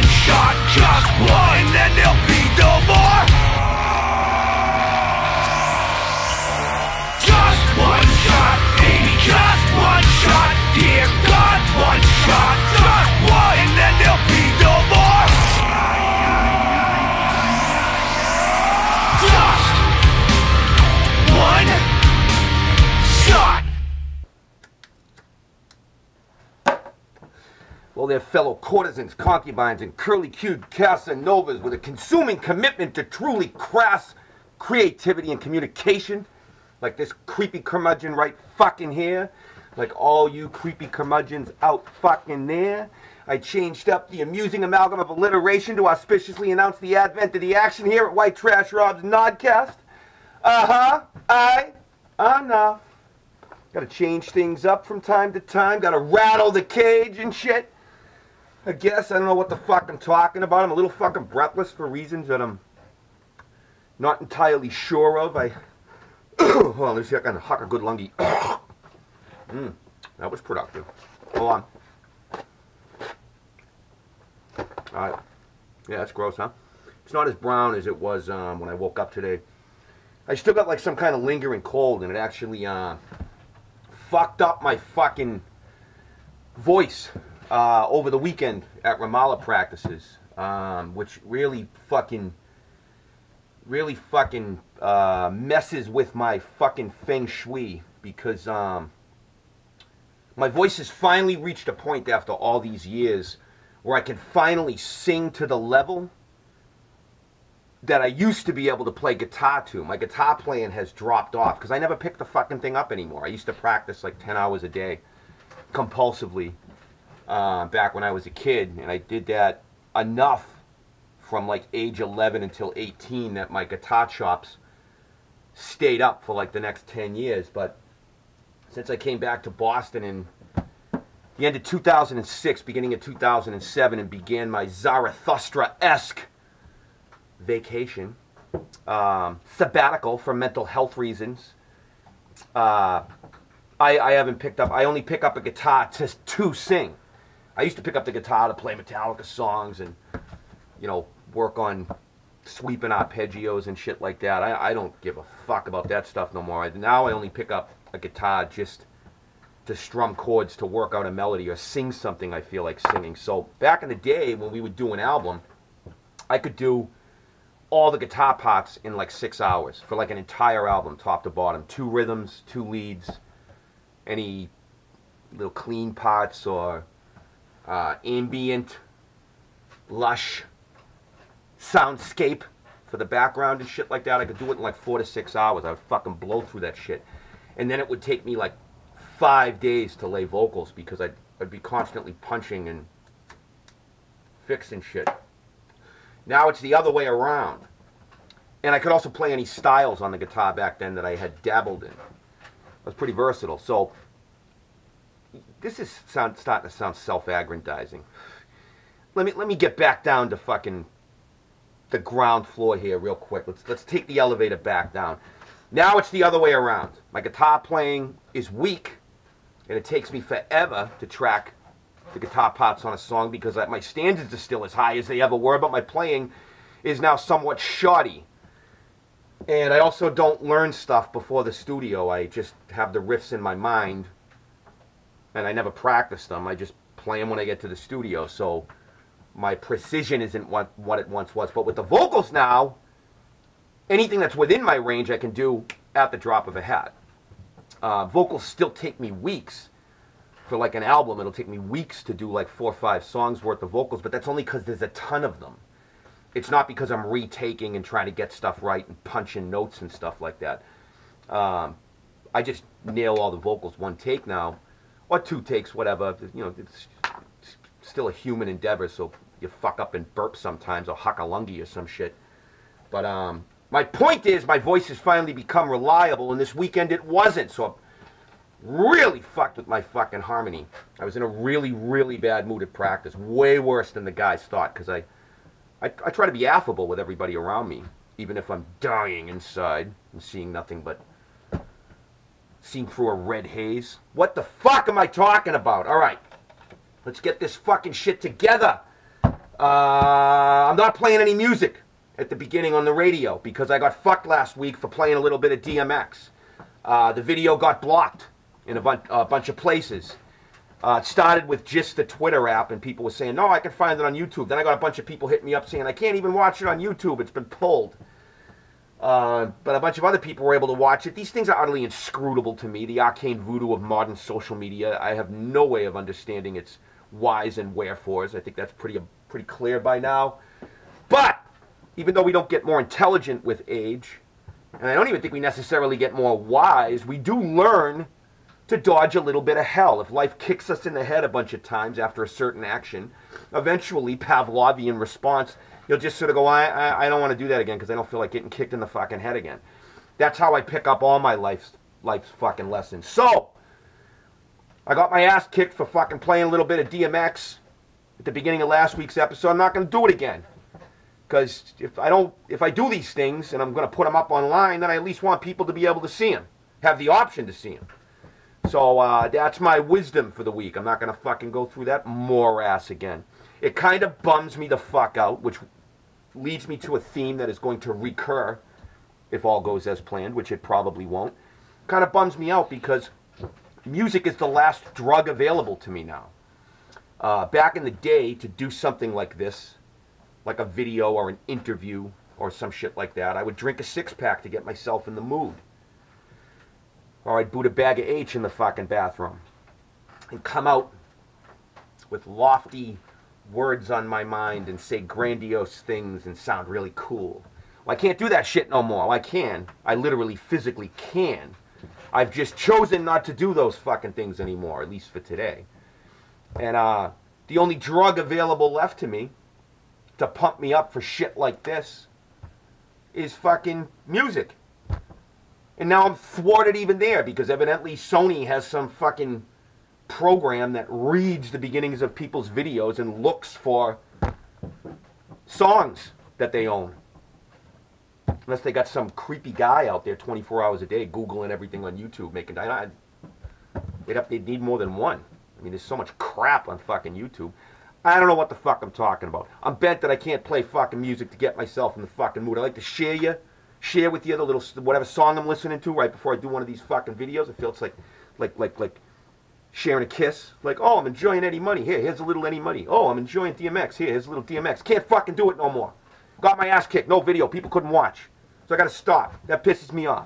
one shot, just one, and then there'll be no more. Just one shot, baby, just one shot. Dear God, one shot, just one, and then there'll be no more. Just one shot. Well, they're fellow courtesans, concubines, and curly-cued Casanovas with a consuming commitment to truly crass creativity and communication, like this creepy curmudgeon right fucking here, like all you creepy curmudgeons out fucking there. I changed up the amusing amalgam of alliteration to auspiciously announce the advent of the action here at White Trash Rob's Nodcast. Enough. Gotta change things up from time to time, gotta rattle the cage and shit. I guess I don't know what the fuck I'm talking about. I'm a little fucking breathless for reasons that I'm not entirely sure of. Hold on, let's see if I can huck a good lungie. That was productive. Hold on. Alright. Yeah, that's gross, huh? It's not as brown as it was when I woke up today. I still got like some kind of lingering cold, and it actually fucked up my fucking voice over the weekend at Ramallah practices, which really fucking messes with my fucking feng shui, because my voice has finally reached a point after all these years where I can finally sing to the level that I used to be able to play guitar to. My guitar playing has dropped off because I never picked the fucking thing up anymore. I used to practice like 10 hours a day compulsively back when I was a kid, and I did that enough from like age 11 until 18 that my guitar chops stayed up for like the next 10 years. But since I came back to Boston in the end of 2006, beginning of 2007, and began my Zarathustra-esque vacation, sabbatical for mental health reasons, I haven't picked up, I only pick up a guitar to sing. I used to pick up the guitar to play Metallica songs and, you know, work on sweeping arpeggios and shit like that. I don't give a fuck about that stuff no more. Now I only pick up a guitar just to strum chords, to work out a melody, or sing something I feel like singing. So back in the day when we would do an album, I could do all the guitar parts in like 6 hours for like an entire album, top to bottom. 2 rhythms, 2 leads, any little clean parts or ambient, lush soundscape for the background and shit like that. I could do it in like 4 to 6 hours. I would fucking blow through that shit. And then it would take me like 5 days to lay vocals because I'd be constantly punching and fixing shit. Now it's the other way around. And I could also play any styles on the guitar back then that I had dabbled in. I was pretty versatile. So this is starting to sound self-aggrandizing. Let me get back down to fucking the ground floor here real quick. Let's take the elevator back down. Now it's the other way around. My guitar playing is weak, and it takes me forever to track the guitar parts on a song because my standards are still as high as they ever were, but my playing is now somewhat shoddy. And I also don't learn stuff before the studio. I just have the riffs in my mind, and I never practice them. I just play them when I get to the studio, so my precision isn't what it once was. But with the vocals now, anything that's within my range I can do at the drop of a hat. Vocals still take me weeks. For like an album, it'll take me weeks to do like 4 or 5 songs worth of vocals, but that's only because there's a ton of them. It's not because I'm retaking and trying to get stuff right and punching notes and stuff like that. I just nail all the vocals one take now, or 2 takes, whatever. You know, it's still a human endeavor, so you fuck up and burp sometimes, or huck a lungie or some shit. But my point is, my voice has finally become reliable, and this weekend it wasn't, so I really fucked with my fucking harmony. I was in a really, really bad mood at practice, way worse than the guys thought, because I try to be affable with everybody around me, even if I'm dying inside and seeing nothing but seeing through a red haze. What the fuck am I talking about? All right, let's get this fucking shit together. I'm not playing any music at the beginning on the radio because I got fucked last week for playing a little bit of DMX. The video got blocked in a bunch of places. It started with just the Twitter app, and people were saying, no, I can find it on YouTube. Then I got a bunch of people hitting me up saying, I can't even watch it on YouTube. It's been pulled. But a bunch of other people were able to watch it. These things are utterly inscrutable to me. The arcane voodoo of modern social media. I have no way of understanding its whys and wherefores. I think that's pretty clear by now. But even though we don't get more intelligent with age, and I don't even think we necessarily get more wise, we do learn to dodge a little bit of hell. If life kicks us in the head a bunch of times after a certain action, eventually, Pavlovian response, you'll just sort of go, I don't want to do that again because I don't feel like getting kicked in the fucking head again. That's how I pick up all my life's fucking lessons. So, I got my ass kicked for fucking playing a little bit of DMX at the beginning of last week's episode. I'm not going to do it again. Because if I do these things and I'm going to put them up online, then I at least want people to be able to see them. Have the option to see them. So that's my wisdom for the week. I'm not going to fucking go through that morass again. It kind of bums me the fuck out, which leads me to a theme that is going to recur if all goes as planned, which it probably won't. Kind of bums me out because music is the last drug available to me now. Back in the day, to do something like this, like a video or an interview or some shit like that, I would drink a six-pack to get myself in the mood. Or I'd boot a bag of H in the fucking bathroom and come out with lofty words on my mind and say grandiose things and sound really cool. Well, I can't do that shit no more. Well, I can. I literally, physically can. I've just chosen not to do those fucking things anymore, at least for today. And the only drug available left to me to pump me up for shit like this is fucking music. And now I'm thwarted even there because evidently Sony has some fucking program that reads the beginnings of people's videos and looks for songs that they own. Unless they got some creepy guy out there 24 hours a day Googling everything on YouTube making... They'd need more than one. I mean, there's so much crap on fucking YouTube. I don't know what the fuck I'm talking about. I'm bent that I can't play fucking music to get myself in the fucking mood. I like to share with you the little, whatever song I'm listening to right before I do one of these fucking videos. It feels like sharing a kiss. Like, oh, I'm enjoying Eddie Money. Here's a little Eddie Money. Oh, I'm enjoying DMX. Here's a little DMX. Can't fucking do it no more. Got my ass kicked. No video. People couldn't watch. So I gotta stop. That pisses me off.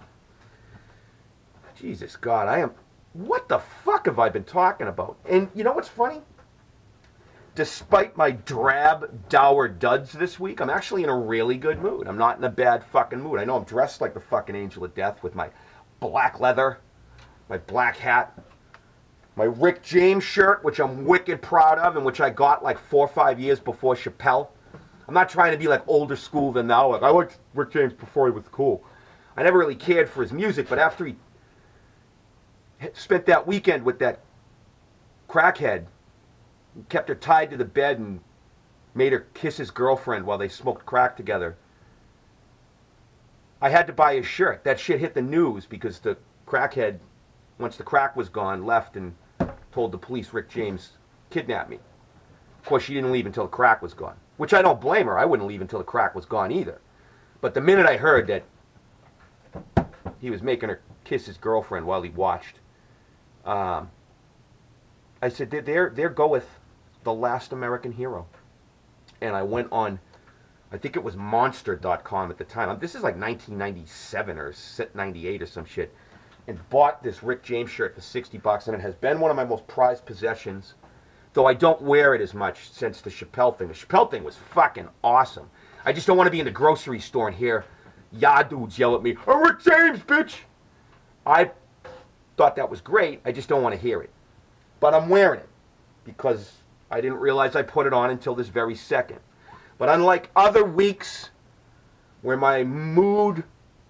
Jesus God, what the fuck have I been talking about? And you know what's funny? Despite my drab, dour duds this week, I'm actually in a really good mood. I'm not in a bad fucking mood. I know I'm dressed like the fucking angel of death with my black leather, my black hat, my Rick James shirt, which I'm wicked proud of and which I got like 4 or 5 years before Chappelle. I'm not trying to be like older school than now. Like, I liked Rick James before he was cool. I never really cared for his music, but after he spent that weekend with that crackhead, kept her tied to the bed and made her kiss his girlfriend while they smoked crack together, I had to buy his shirt. That shit hit the news because the crackhead, once the crack was gone, left and told the police Rick James kidnapped me. Of course, she didn't leave until the crack was gone, which I don't blame her. I wouldn't leave until the crack was gone either. But the minute I heard that he was making her kiss his girlfriend while he watched, I said, there goeth the last American hero. And I went on, I think it was monster.com at the time. This is like 1997 or 98 or some shit. And bought this Rick James shirt for $60, and it has been one of my most prized possessions, though I don't wear it as much since the Chappelle thing. The Chappelle thing was fucking awesome. I just don't want to be in the grocery store and hear dudes yell at me, "Oh, Rick James, bitch!" I thought that was great. I just don't want to hear it. But I'm wearing it because I didn't realize I put it on until this very second. But unlike other weeks where my mode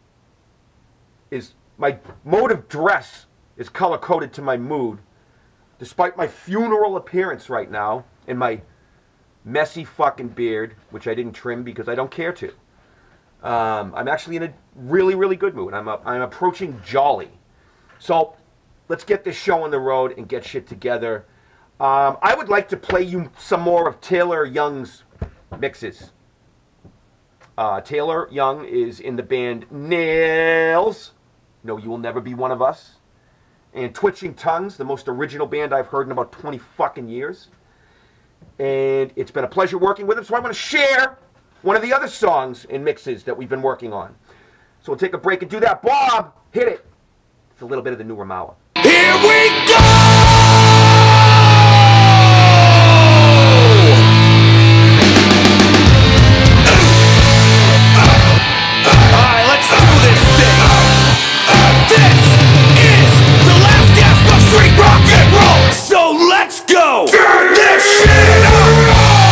of dress is color-coded to my mood, despite my funeral appearance right now and my messy fucking beard, which I didn't trim because I don't care to, I'm actually in a really, really good mood. I'm approaching jolly. So let's get this show on the road and get shit together. I would like to play you some more of Taylor Young's mixes. Taylor Young is in the band Nails. No, You Will Never Be One of Us. And Twitching Tongues, the most original band I've heard in about 20 fucking years. And it's been a pleasure working with them, so I want to share one of the other songs and mixes that we've been working on. So we'll take a break and do that. Bob, hit it. It's a little bit of the new Ramallah. Here we go! Alright, let's do this thing. This is the last gasp of street rock and roll. So let's go! Turn this shit up!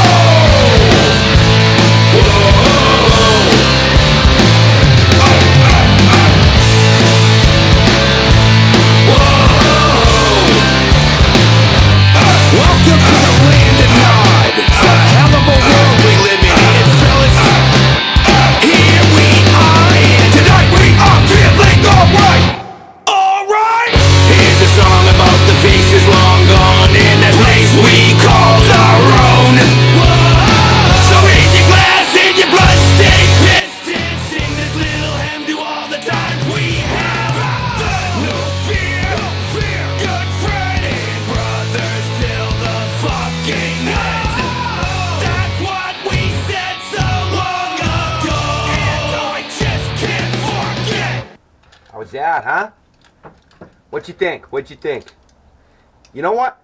Welcome to the Land of Nod. It's a hell of a world we live in, fellas. Here we are, and tonight we are feeling alright. Alright. Here's a song about the faces long gone in that place we called our own. So raise your glass and your blood stay pissed and sing this little hymn to all the times we have. No fear, good friend and brothers till the fucking end. That's what we said so long ago, and I just can't forget. How was that, huh? What'd you think? What'd you think? You know what?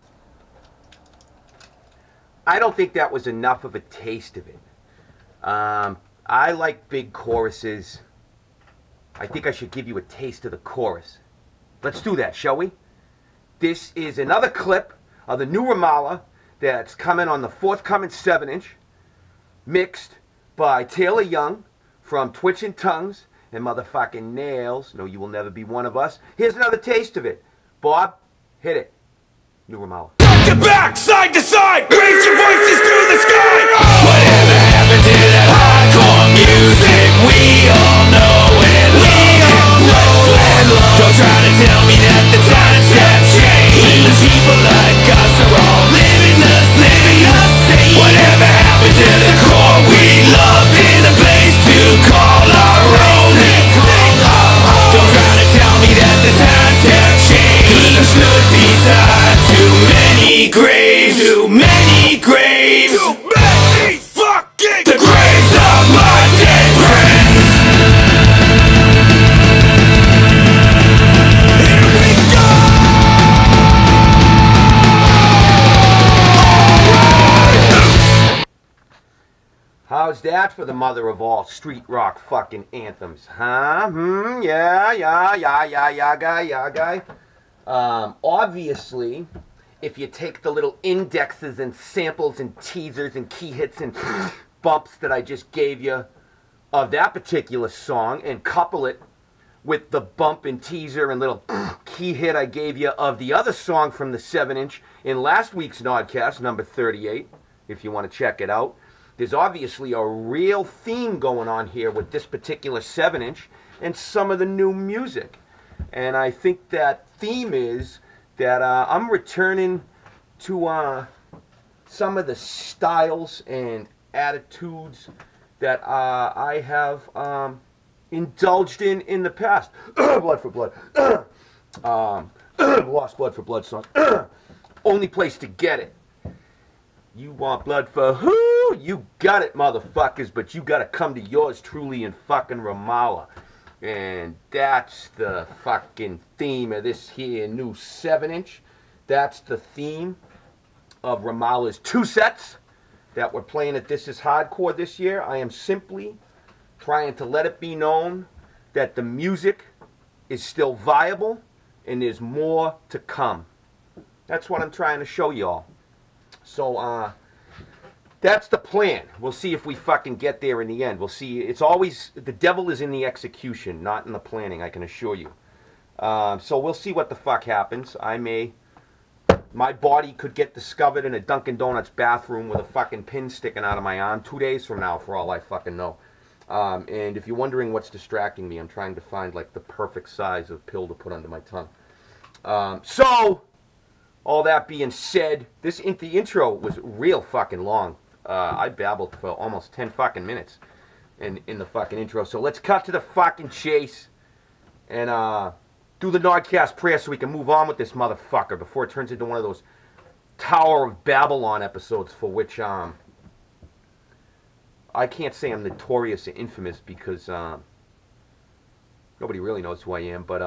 I don't think that was enough of a taste of it. I like big choruses. I think I should give you a taste of the chorus. Let's do that, shall we? This is another clip of the new Ramallah that's coming on the forthcoming 7-inch, mixed by Taylor Young from Twitching Tongues and motherfucking Nails. No, You Will Never Be One of Us. Here's another taste of it. Bob, hit it. New Ramallah. Front to back, side to side, raise your voices to the sky. Whatever happened to that hardcore music? We all know it. Don't try to tell me that the times have changed. People like us are all living the same. Whatever happened to the core we loved in a place to call our own? Don't try to tell me that the times have changed. I stood beside too many graves, too many graves, too many fucking the graves of my dead friends. Here we go. How's that for the mother of all street rock fucking anthems, huh? Yeah, guy. Obviously, if you take the little indexes and samples and teasers and key hits and bumps that I just gave you of that particular song and couple it with the bump and teaser and little key hit I gave you of the other song from the 7-inch in last week's Nodcast, number 38, if you want to check it out, there's obviously a real theme going on here with this particular 7-inch and some of the new music. And I think that theme is that I'm returning to some of the styles and attitudes that I have indulged in the past. Blood for blood. Lost blood for blood song. Only place to get it. You want blood for who? You got it, motherfuckers, but you gotta come to yours truly in fucking Ramallah. And that's the fucking theme of this here new 7-inch. That's the theme of Ramallah's 2 sets that we're playing at This Is Hardcore this year. I am simply trying to let it be known that the music is still viable and there's more to come. That's what I'm trying to show y'all. So, that's the plan. We'll see if we fucking get there in the end. We'll see. It's always, the devil is in the execution, not in the planning, I can assure you. So we'll see what the fuck happens. My body could get discovered in a Dunkin' Donuts bathroom with a fucking pin sticking out of my arm 2 days from now, for all I fucking know. And if you're wondering what's distracting me, I'm trying to find, like, the perfect size of pill to put under my tongue. So, all that being said, the intro was real fucking long. I babbled for almost 10 fucking minutes in the fucking intro. So let's cut to the fucking chase and do the Nodcast prayer so we can move on with this motherfucker before it turns into one of those Tower of Babylon episodes for which I can't say I'm notorious or infamous because nobody really knows who I am, but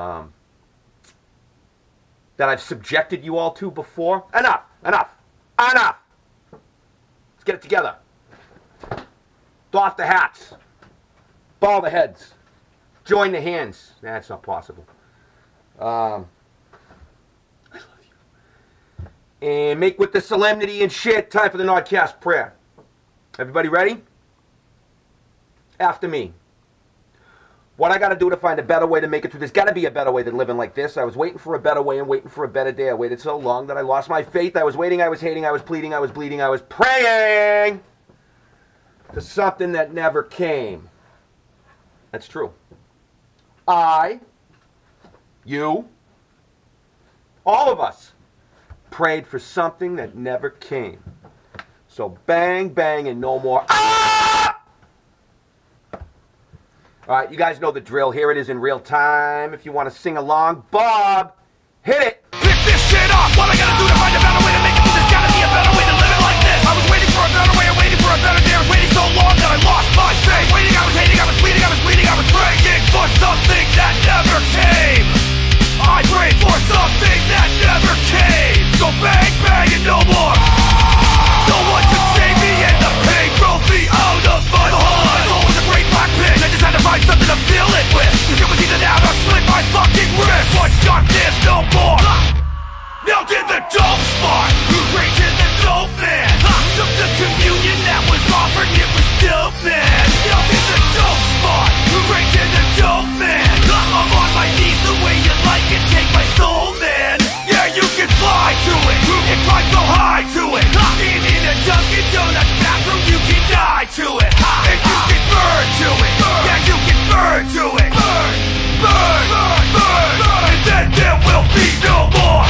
that I've subjected you all to before. Enough! Enough! Enough! Let's get it together. Doff the hats. Ball the heads. Join the hands. That's not possible. I love you. And make with the solemnity and shit. Time for the Nodcast prayer. Everybody ready? After me. What I got to do to find a better way to make it through. There's got to be a better way than living like this. I was waiting for a better way and waiting for a better day. I waited so long that I lost my faith. I was waiting, I was hating, I was pleading, I was bleeding, I was praying to something that never came. That's true. I, you, all of us prayed for something that never came. So bang, bang, and no more. Ah! All right, you guys know the drill. Here it is in real time. If you want to sing along, Bob, hit it. Pick this shit up. What I gotta do to find a better way to make it through? There's gotta be a better way to live it like this. I was waiting for a better way and waiting for a better day. I was waiting so long that I lost my faith. Waiting, I was hating, I was bleeding, I was bleeding, I was praying for something that never came. I prayed for something that never came. So bang, bang, and no more. No one could save me, and the pain drove me out of my heart. My soul was a great black pit. I just had to find something to fill it with. Cause it was either that or slit my fucking wrist. But darkness no more. Now did the dope spot. Who breaks in the dope man? Took the communion that was offered, it was dope man. Now did the dope spot. Who breaks in the dope man? I'm on my knees the way you like it. Take my soul, man. Yeah, you can fly to it. You can climb so high to it. Even in a Dunkin' Donuts bathroom, you can die to it. And you can burn to it. Yeah, you can burn to it. Burn, burn, burn, burn, burn. And then there will be no more.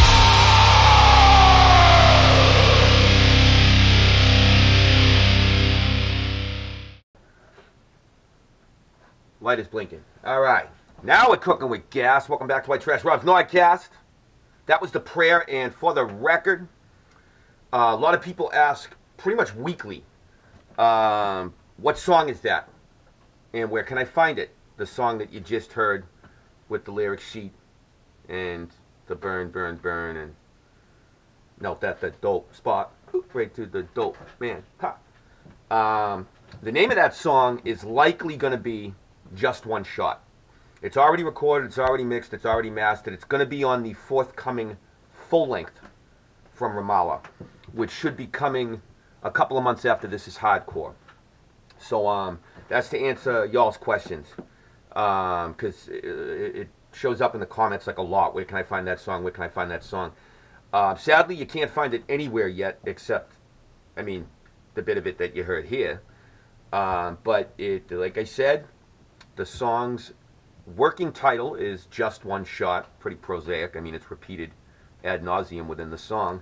Light is blinking. All right. Now we're cooking with gas. Welcome back to White Trash Rob's Nodcast. That was the prayer, and for the record, a lot of people ask pretty much weekly, what song is that? And where can I find it? The song that you just heard with the lyric sheet and the burn, burn, burn, and no, that's the dope spot. Right to the dope, man. Ha. The name of that song is likely going to be Just One Shot. It's already recorded, it's already mixed, it's already mastered. It's going to be on the forthcoming full length from Ramallah, which should be coming a couple of months after this is hardcore. So that's to answer y'all's questions, because it shows up in the comments like a lot. Where can I find that song? Where can I find that song? Sadly, you can't find it anywhere yet except, I mean, the bit of it that you heard here. But it, like I said, the song's working title is Just One Shot. Pretty prosaic. I mean, it's repeated ad nauseum within the song.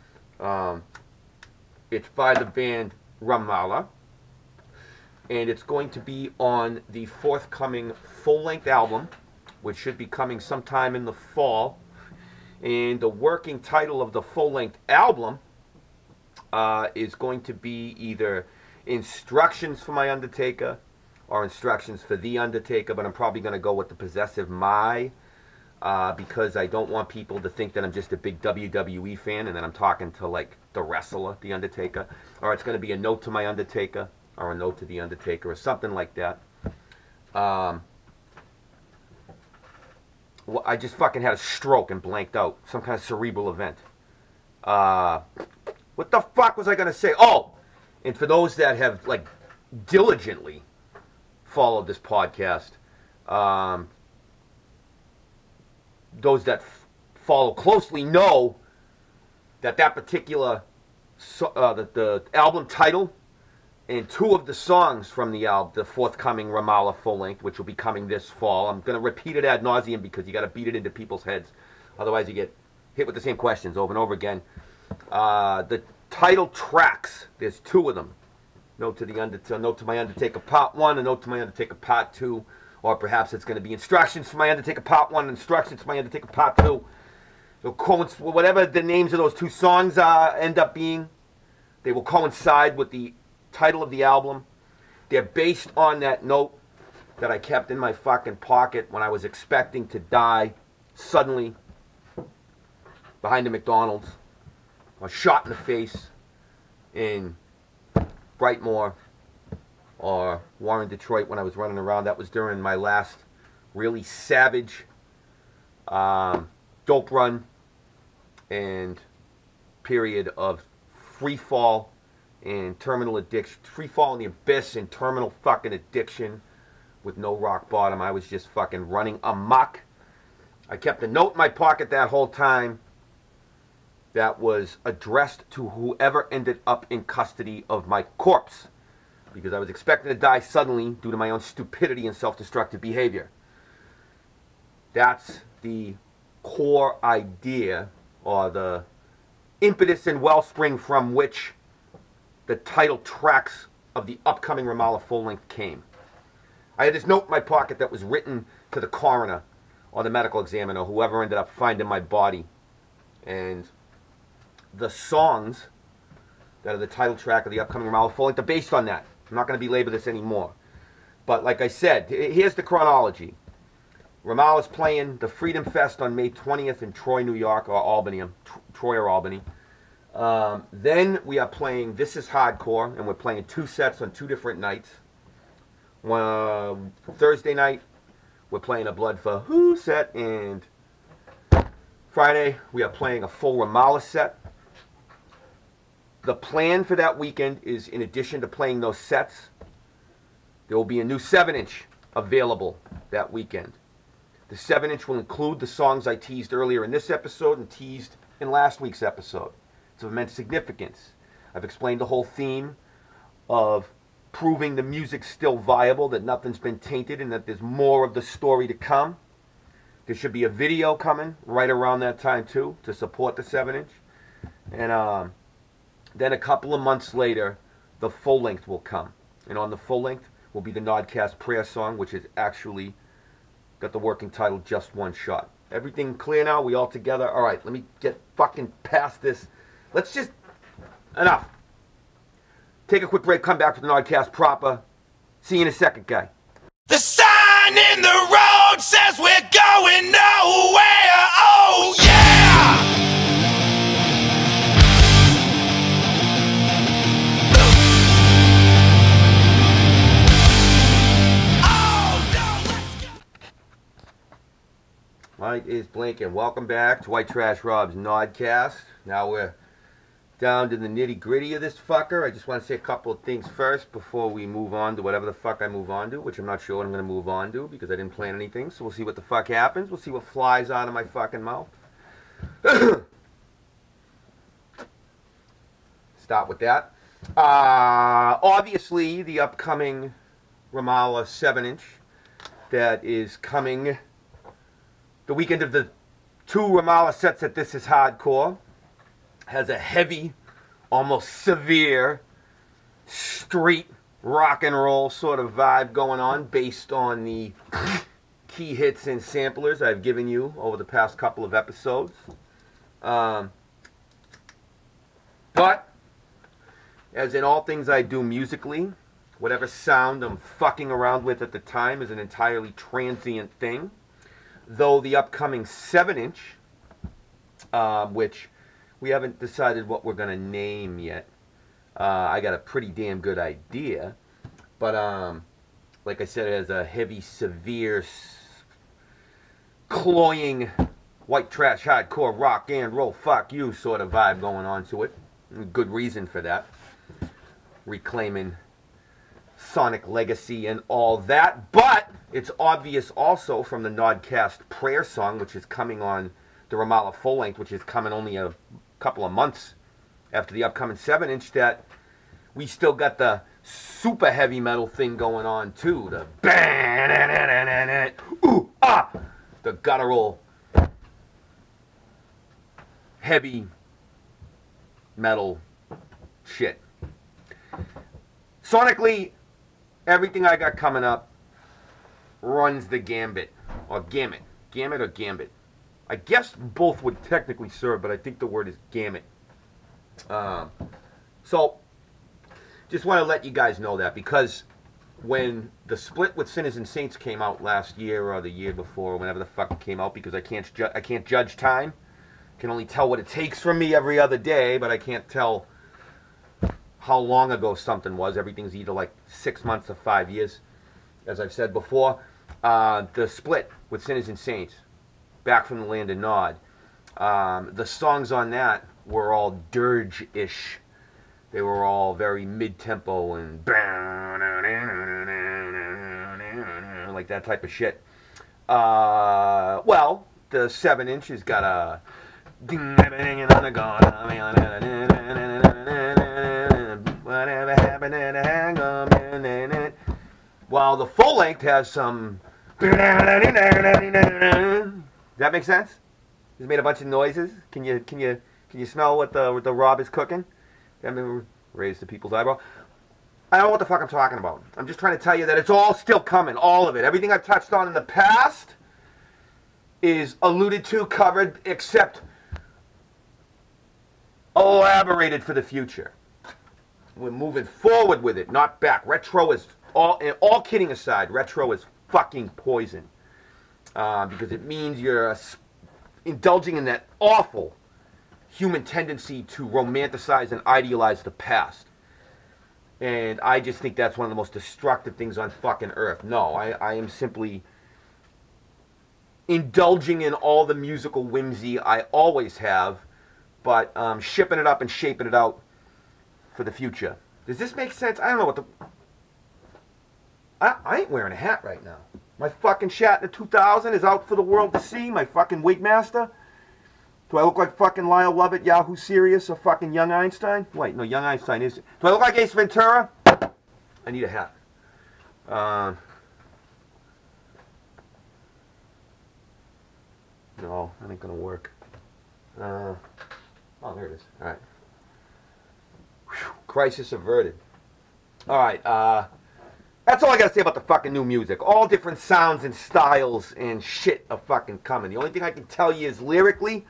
It's by the band Ramallah, and it's going to be on the forthcoming full-length album, which should be coming sometime in the fall. And the working title of the full-length album is going to be either Instructions for My Undertaker or Instructions for the Undertaker, but I'm probably going to go with the possessive my, because I don't want people to think that I'm just a big WWE fan and that I'm talking to, like, the wrestler, The Undertaker. Or it's going to be a note to my Undertaker or a note to The Undertaker or something like that. Well, I just fucking had a stroke and blanked out. Some kind of cerebral event. What the fuck was I going to say? Oh! And for those that have, like, diligently followed this podcast, those that follow closely know that that particular, the album title and two of the songs from the album, the forthcoming Ramallah full length, which will be coming this fall. I'm going to repeat it ad nauseum because you got to beat it into people's heads. Otherwise you get hit with the same questions over and over again. The title tracks, there's two of them. Note to note to my Undertaker Part 1, a note to my Undertaker Part 2, or perhaps it's going to be instructions for my Undertaker Part 1 and instructions for my Undertaker Part 2. So whatever the names of those two songs end up being, they will coincide with the title of the album. They're based on that note that I kept in my fucking pocket when I was expecting to die suddenly behind a McDonald's. I was shot in the face in Brightmoor or Warren, Detroit when I was running around. That was during my last really savage dope run and period of free fall and terminal addiction. Free fall in the abyss and terminal fucking addiction with no rock bottom. I was just fucking running amok. I kept a note in my pocket that whole time that was addressed to whoever ended up in custody of my corpse, because I was expecting to die suddenly due to my own stupidity and self-destructive behavior. That's the core idea, or the impetus and wellspring from which the title tracks of the upcoming Ramallah full-length came. I had this note in my pocket that was written to the coroner or the medical examiner, whoever ended up finding my body. And the songs that are the title track of the upcoming Ramallah full-length are based on that. I'm not going to belabor this anymore. But like I said, here's the chronology. Ramallah's playing the Freedom Fest on May 20th in Troy, New York, or Albany. Troy or Albany. Then we are playing This Is Hardcore, and we're playing 2 sets on 2 different nights. Thursday night, we're playing a Blood for Who set, and Friday, we are playing a full Ramallah set. The plan for that weekend is, in addition to playing those sets, there will be a new 7-inch available that weekend. The 7-inch will include the songs I teased earlier in this episode and teased in last week's episode. It's of immense significance. I've explained the whole theme of proving the music's still viable, that nothing's been tainted, and that there's more of the story to come. There should be a video coming right around that time too to support the 7-inch. And then a couple of months later, the full length will come. And on the full length will be the Nodcast prayer song, which is actually got the working title Just One Shot. Everything clear now? We all together? Alright, let me get fucking past this. Let's just... Enough. Take a quick break, come back for the Nodcast proper. See you in a second, guy. The sign in the road says we're going nowhere. Oh yeah! Light is blinking. Welcome back to White Trash Rob's Nodcast. Now we're down to the nitty gritty of this fucker. I just want to say a couple of things first before we move on to whatever the fuck I move on to, which I'm not sure what I'm going to move on to because I didn't plan anything. So we'll see what the fuck happens. We'll see what flies out of my fucking mouth. Start with that. Obviously, the upcoming Ramallah 7-inch that is coming the weekend of the 2 Ramallah sets at This Is Hardcore has a heavy, almost severe, street rock and roll sort of vibe going on based on the key hits and samplers I've given you over the past couple of episodes. But, as in all things I do musically, whatever sound I'm fucking around with at the time is an entirely transient thing. Though the upcoming 7-inch, which we haven't decided what we're going to name yet. I got a pretty damn good idea. But, like I said, it has a heavy, severe, cloying, white trash, hardcore, rock and roll, fuck you sort of vibe going on to it. Good reason for that. Reclaiming Sonic legacy and all that. But it's obvious also from the Nodcast prayer song, which is coming on the Ramallah full length, which is coming only a couple of months after the upcoming 7-inch, that we still got the super heavy metal thing going on too. The ooh, ah, the guttural heavy metal shit. Sonically, everything I got coming up runs the gambit. Or gamut. Gamut or gambit. I guess both would technically serve, but I think the word is gamut. So, just want to let you guys know that, because when the split with Sinners and Saints came out last year or the year before, or whenever the fuck it came out, because I can't judge time. I can only tell what it takes from me every other day, but I can't tell how long ago something was. Everything's either like 6 months or 5 years, as I've said before. The split with Sinners and Saints, back from the Land of Nod. The songs on that were all dirge-ish. They were all very mid-tempo and like that type of shit. Well, the 7-inch has got a whatever happened to the hang on, while the full length has some. Does that make sense? He's made a bunch of noises. Can you smell what the Rob is cooking? I mean, raise the people's eyebrow. I don't know what the fuck I'm talking about. I'm just trying to tell you that it's all still coming, all of it. Everything I've touched on in the past is alluded to, covered, except elaborated for the future. We're moving forward with it, not back. Retro is all kidding aside. Retro is fucking poison, because it means you're indulging in that awful human tendency to romanticize and idealize the past. And I just think that's one of the most destructive things on fucking earth. No, I am simply indulging in all the musical whimsy I always have, but shipping it up and shaping it out for the future. Does this make sense? I don't know what the... I ain't wearing a hat right now. My fucking Shatner 2000 is out for the world to see. My fucking Wigmaster. Do I look like fucking Lyle Lovett, Yahoo Serious, or fucking Young Einstein? Wait, no, Young Einstein is... Do I look like Ace Ventura? I need a hat. No, that ain't gonna work. Oh, there it is. Alright. Crisis averted. Alright, that's all I gotta say about the fucking new music. All different sounds and styles and shit are fucking coming. The only thing I can tell you is lyrically,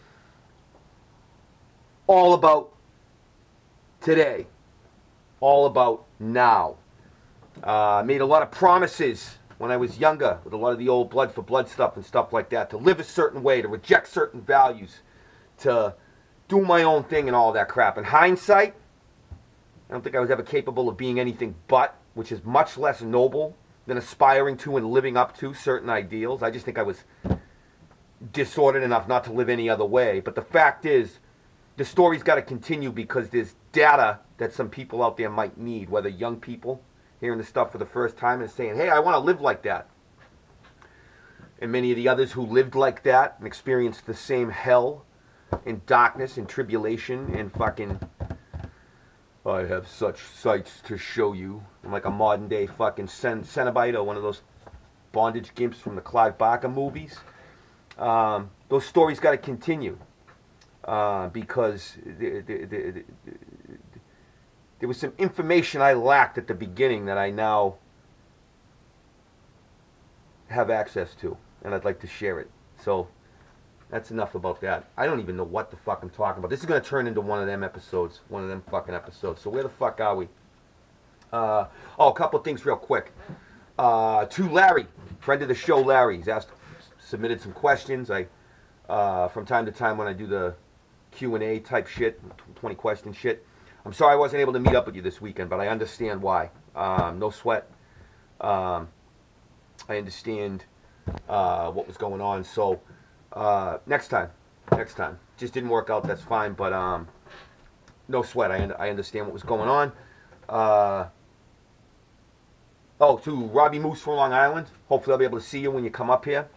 all about today. All about now. Made a lot of promises when I was younger with a lot of the old Blood for Blood stuff and stuff like that. To live a certain way, to reject certain values, to do my own thing and all that crap. In hindsight, I don't think I was ever capable of being anything but, which is much less noble than aspiring to and living up to certain ideals. I just think I was disordered enough not to live any other way. But the fact is, the story's got to continue, because there's data that some people out there might need, whether young people hearing the stuff for the first time and saying, hey, I want to live like that. And many of the others who lived like that and experienced the same hell and darkness and tribulation and fucking... I have such sights to show you. I'm like a modern day fucking Cenobite or one of those bondage gimps from the Clive Barker movies. Those stories got to continue, because there was some information I lacked at the beginning that I now have access to, and I'd like to share it. So that's enough about that. I don't even know what the fuck I'm talking about. This is going to turn into one of them episodes. One of them fucking episodes. So where the fuck are we? Oh, a couple of things real quick. To Larry, friend of the show Larry. He's submitted some questions. From time to time when I do the Q&A type shit, 20 question shit. I'm sorry I wasn't able to meet up with you this weekend, but I understand why. No sweat. I understand what was going on. So... next time. Just didn't work out, that's fine, but no sweat. I understand what was going on. Oh, to Robbie Moose from Long Island. Hopefully I'll be able to see you when you come up here.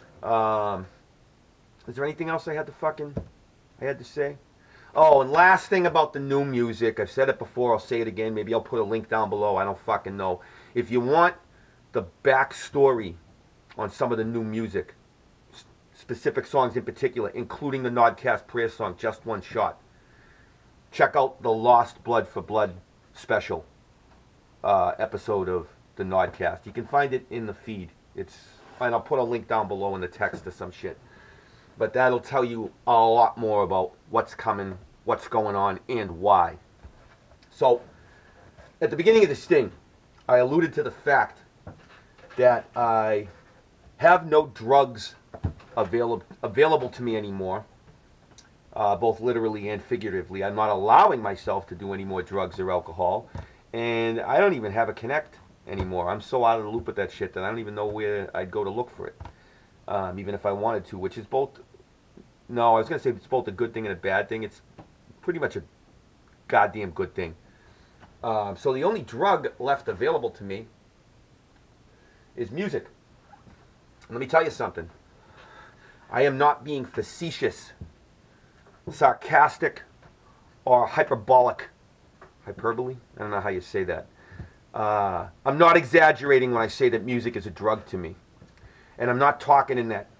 Is there anything else I had to say? Oh, and last thing about the new music. I've said it before, I'll say it again. Maybe I'll put a link down below. I don't fucking know. If you want the backstory on some of the new music, specific songs in particular, including the Nodcast prayer song, Just One Shot, check out the Lost Blood for Blood special episode of the Nodcast. You can find it in the feed. And I'll put a link down below in the text or some shit. But that'll tell you a lot more about what's coming, what's going on, and why. So, at the beginning of this thing, I alluded to the fact that I have no drugs available to me anymore, both literally and figuratively. I'm not allowing myself to do any more drugs or alcohol, and I don't even have a Connect anymore. I'm so out of the loop with that shit that I don't even know where I'd go to look for it, even if I wanted to, which is both, no, I was going to say it's both a good thing and a bad thing. It's pretty much a goddamn good thing. So the only drug left available to me is music. Let me tell you something. I am not being facetious, sarcastic, or hyperbolic. Hyperbole? I don't know how you say that. I'm not exaggerating when I say that music is a drug to me. And I'm not talking in that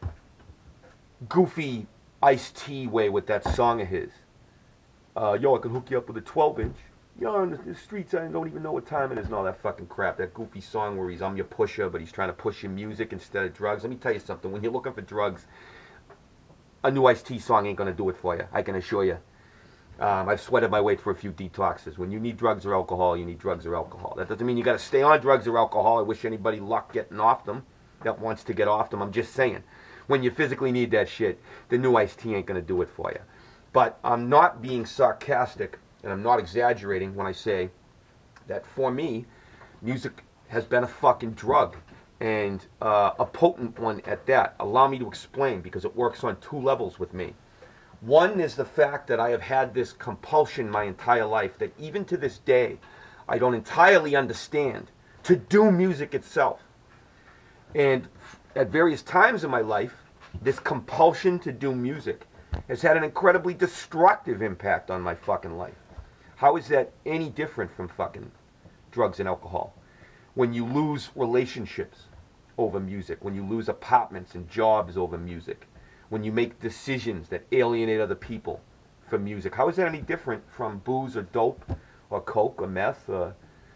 goofy Ice-T way with that song of his. Yo, I can hook you up with a 12-inch. Yo, on the streets, I don't even know what time it is and all that fucking crap. That goofy song where I'm your pusher, but he's trying to push your music instead of drugs. Let me tell you something. When you're looking for drugs, a new Ice-T song ain't going to do it for you. I can assure you. I've sweated my way through a few detoxes. When you need drugs or alcohol, you need drugs or alcohol. That doesn't mean you got to stay on drugs or alcohol. I wish anybody luck getting off them that wants to get off them. I'm just saying. When you physically need that shit, the new Ice-T ain't going to do it for you. But I'm not being sarcastic, and I'm not exaggerating when I say that for me, music has been a fucking drug, and a potent one at that. Allow me to explain, because it works on two levels with me. One is the fact that I have had this compulsion my entire life that even to this day, I don't entirely understand, to do music itself. And at various times in my life, this compulsion to do music has had an incredibly destructive impact on my fucking life. How is that any different from fucking drugs and alcohol? When you lose relationships over music, when you lose apartments and jobs over music, when you make decisions that alienate other people for music, how is that any different from booze or dope or coke or meth or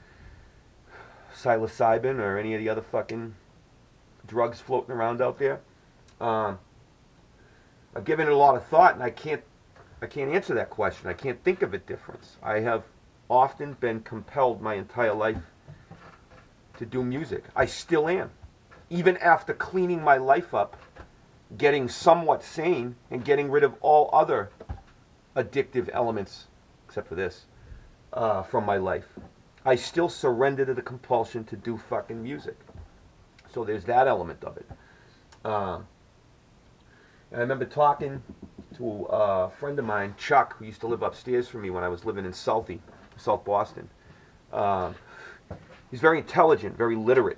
psilocybin or any of the other fucking drugs floating around out there? I've given it a lot of thought, and I can't answer that question. I can't think of a difference. I have often been compelled my entire life to do music. I still am. Even after cleaning my life up, getting somewhat sane, and getting rid of all other addictive elements, except for this, from my life, I still surrender to the compulsion to do fucking music. So there's that element of it. And I remember talking to a friend of mine, Chuck, who used to live upstairs from me when I was living in South Boston. He's very intelligent, very literate,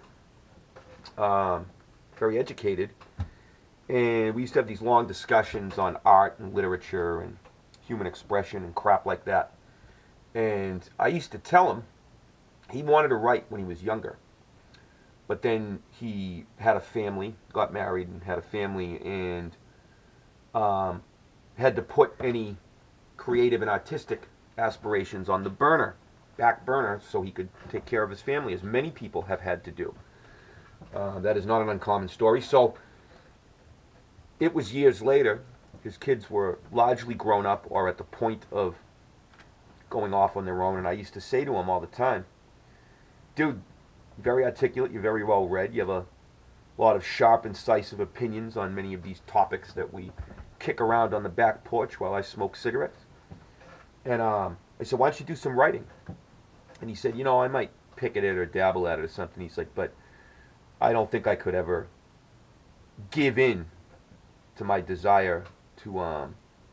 very educated. And we used to have these long discussions on art and literature and human expression and crap like that. And I used to tell him he wanted to write when he was younger. But then he had a family, got married and had a family, and had to put any creative and artistic aspirations on the back burner, so he could take care of his family, as many people have had to do. That is not an uncommon story. So it was years later, his kids were largely grown up or at the point of going off on their own, and I used to say to him all the time, dude, very articulate, you're very well read, you have a lot of sharp, incisive opinions on many of these topics that we kick around on the back porch while I smoke cigarettes. And I said, why don't you do some writing? And he said, you know, I might pick at it or dabble at it or something. He's like, but I don't think I could ever give in to my desire to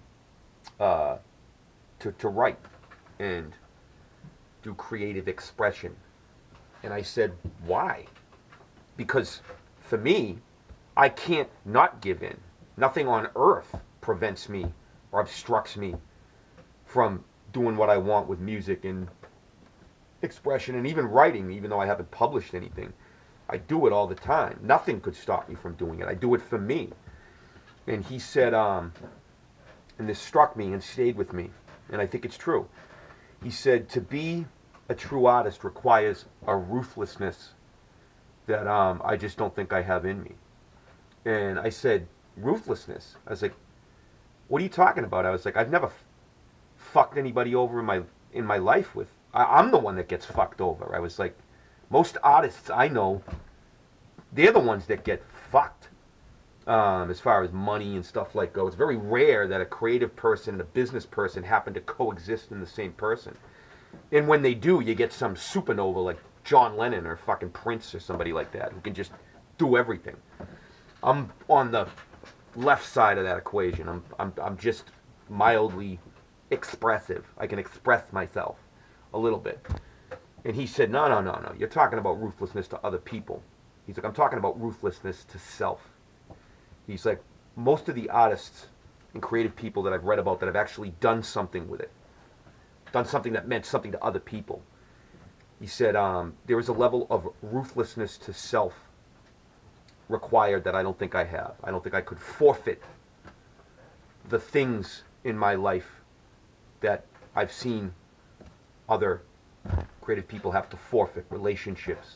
write and do creative expression. And I said, why? Because for me, I can't not give in. Nothing on earth prevents me or obstructs me from doing what I want with music and expression and even writing, even though I haven't published anything. I do it all the time. Nothing could stop me from doing it. I do it for me. And he said, and this struck me and stayed with me, and I think it's true. He said, to be a a true artist requires a ruthlessness that I just don't think I have in me. And I said, ruthlessness? I was like, what are you talking about? I was like, I've never fucked anybody over in my life with. I'm the one that gets fucked over. I was like, most artists I know, they're the ones that get fucked. As far as money and stuff like that, it's very rare that a creative person and a business person happen to coexist in the same person. And when they do, you get some supernova like John Lennon or fucking Prince or somebody like that who can just do everything. I'm on the left side of that equation. I'm just mildly expressive. I can express myself a little bit. And he said, no. You're talking about ruthlessness to other people. He's like, I'm talking about ruthlessness to self. He's like, most of the artists and creative people that I've read about that have actually done something with it, done something that meant something to other people. He said, there is a level of ruthlessness to self required that I don't think I have. I don't think I could forfeit the things in my life that I've seen other creative people have to forfeit. Relationships,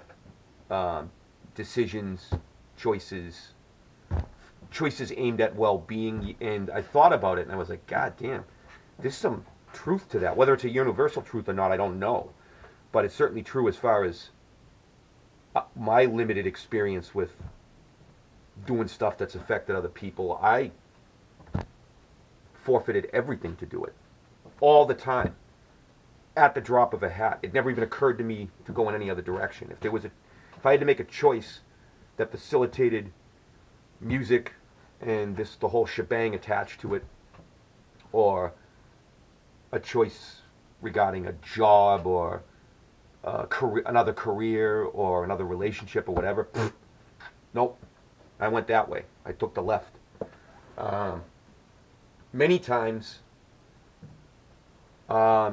decisions, choices aimed at well-being. And I thought about it and I was like, God damn, there's some truth to that. Whether it's a universal truth or not, I don't know. But it's certainly true as far as my limited experience with doing stuff that's affected other people. I forfeited everything to do it. All the time. At the drop of a hat. It never even occurred to me to go in any other direction. If I had to make a choice that facilitated music and the whole shebang attached to it, or a choice regarding a job or another career or another relationship or whatever, nope, I went that way. I took the left. Many times, to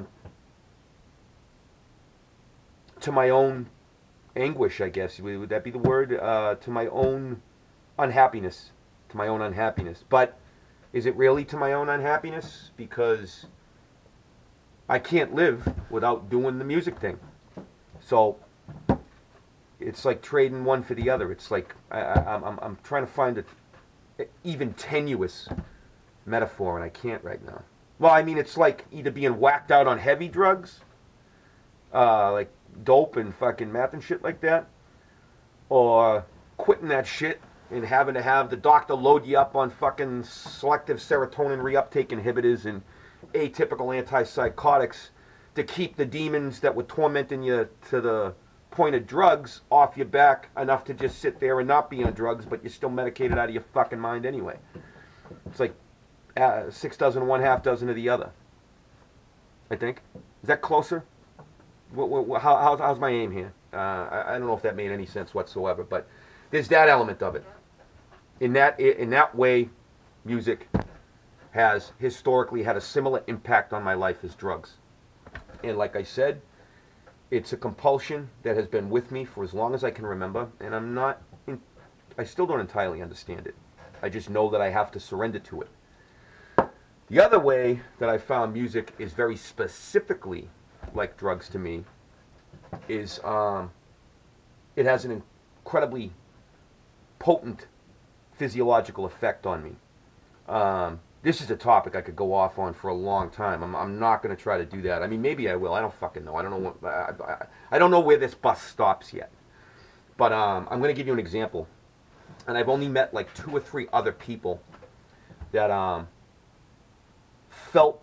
my own anguish, I guess, would that be the word? To my own unhappiness. But is it really to my own unhappiness? Because I can't live without doing the music thing. So it's like trading one for the other. It's like I'm trying to find an even tenuous metaphor, and I can't right now. Well, I mean, it's like either being whacked out on heavy drugs, like dope and fucking meth and shit like that, or quitting that shit and having to have the doctor load you up on fucking selective serotonin reuptake inhibitors and atypical antipsychotics to keep the demons that were tormenting you to the point of drugs off your back enough to just sit there and not be on drugs, but you're still medicated out of your fucking mind anyway. It's like 6 dozen, 1/2 dozen of the other. I think. Is that closer? How's my aim here? I don't know if that made any sense whatsoever, but there's that element of it. In that way, music has historically had a similar impact on my life as drugs. And like I said, it's a compulsion that has been with me for as long as I can remember, and I still don't entirely understand it. I just know that I have to surrender to it. The other way that I found music is very specifically like drugs to me is it has an incredibly potent physiological effect on me. This is a topic I could go off on for a long time. I'm not going to try to do that. I mean, maybe I will. I don't fucking know. I don't know I don't know where this bus stops yet. But I'm going to give you an example. And I've only met like 2 or 3 other people that felt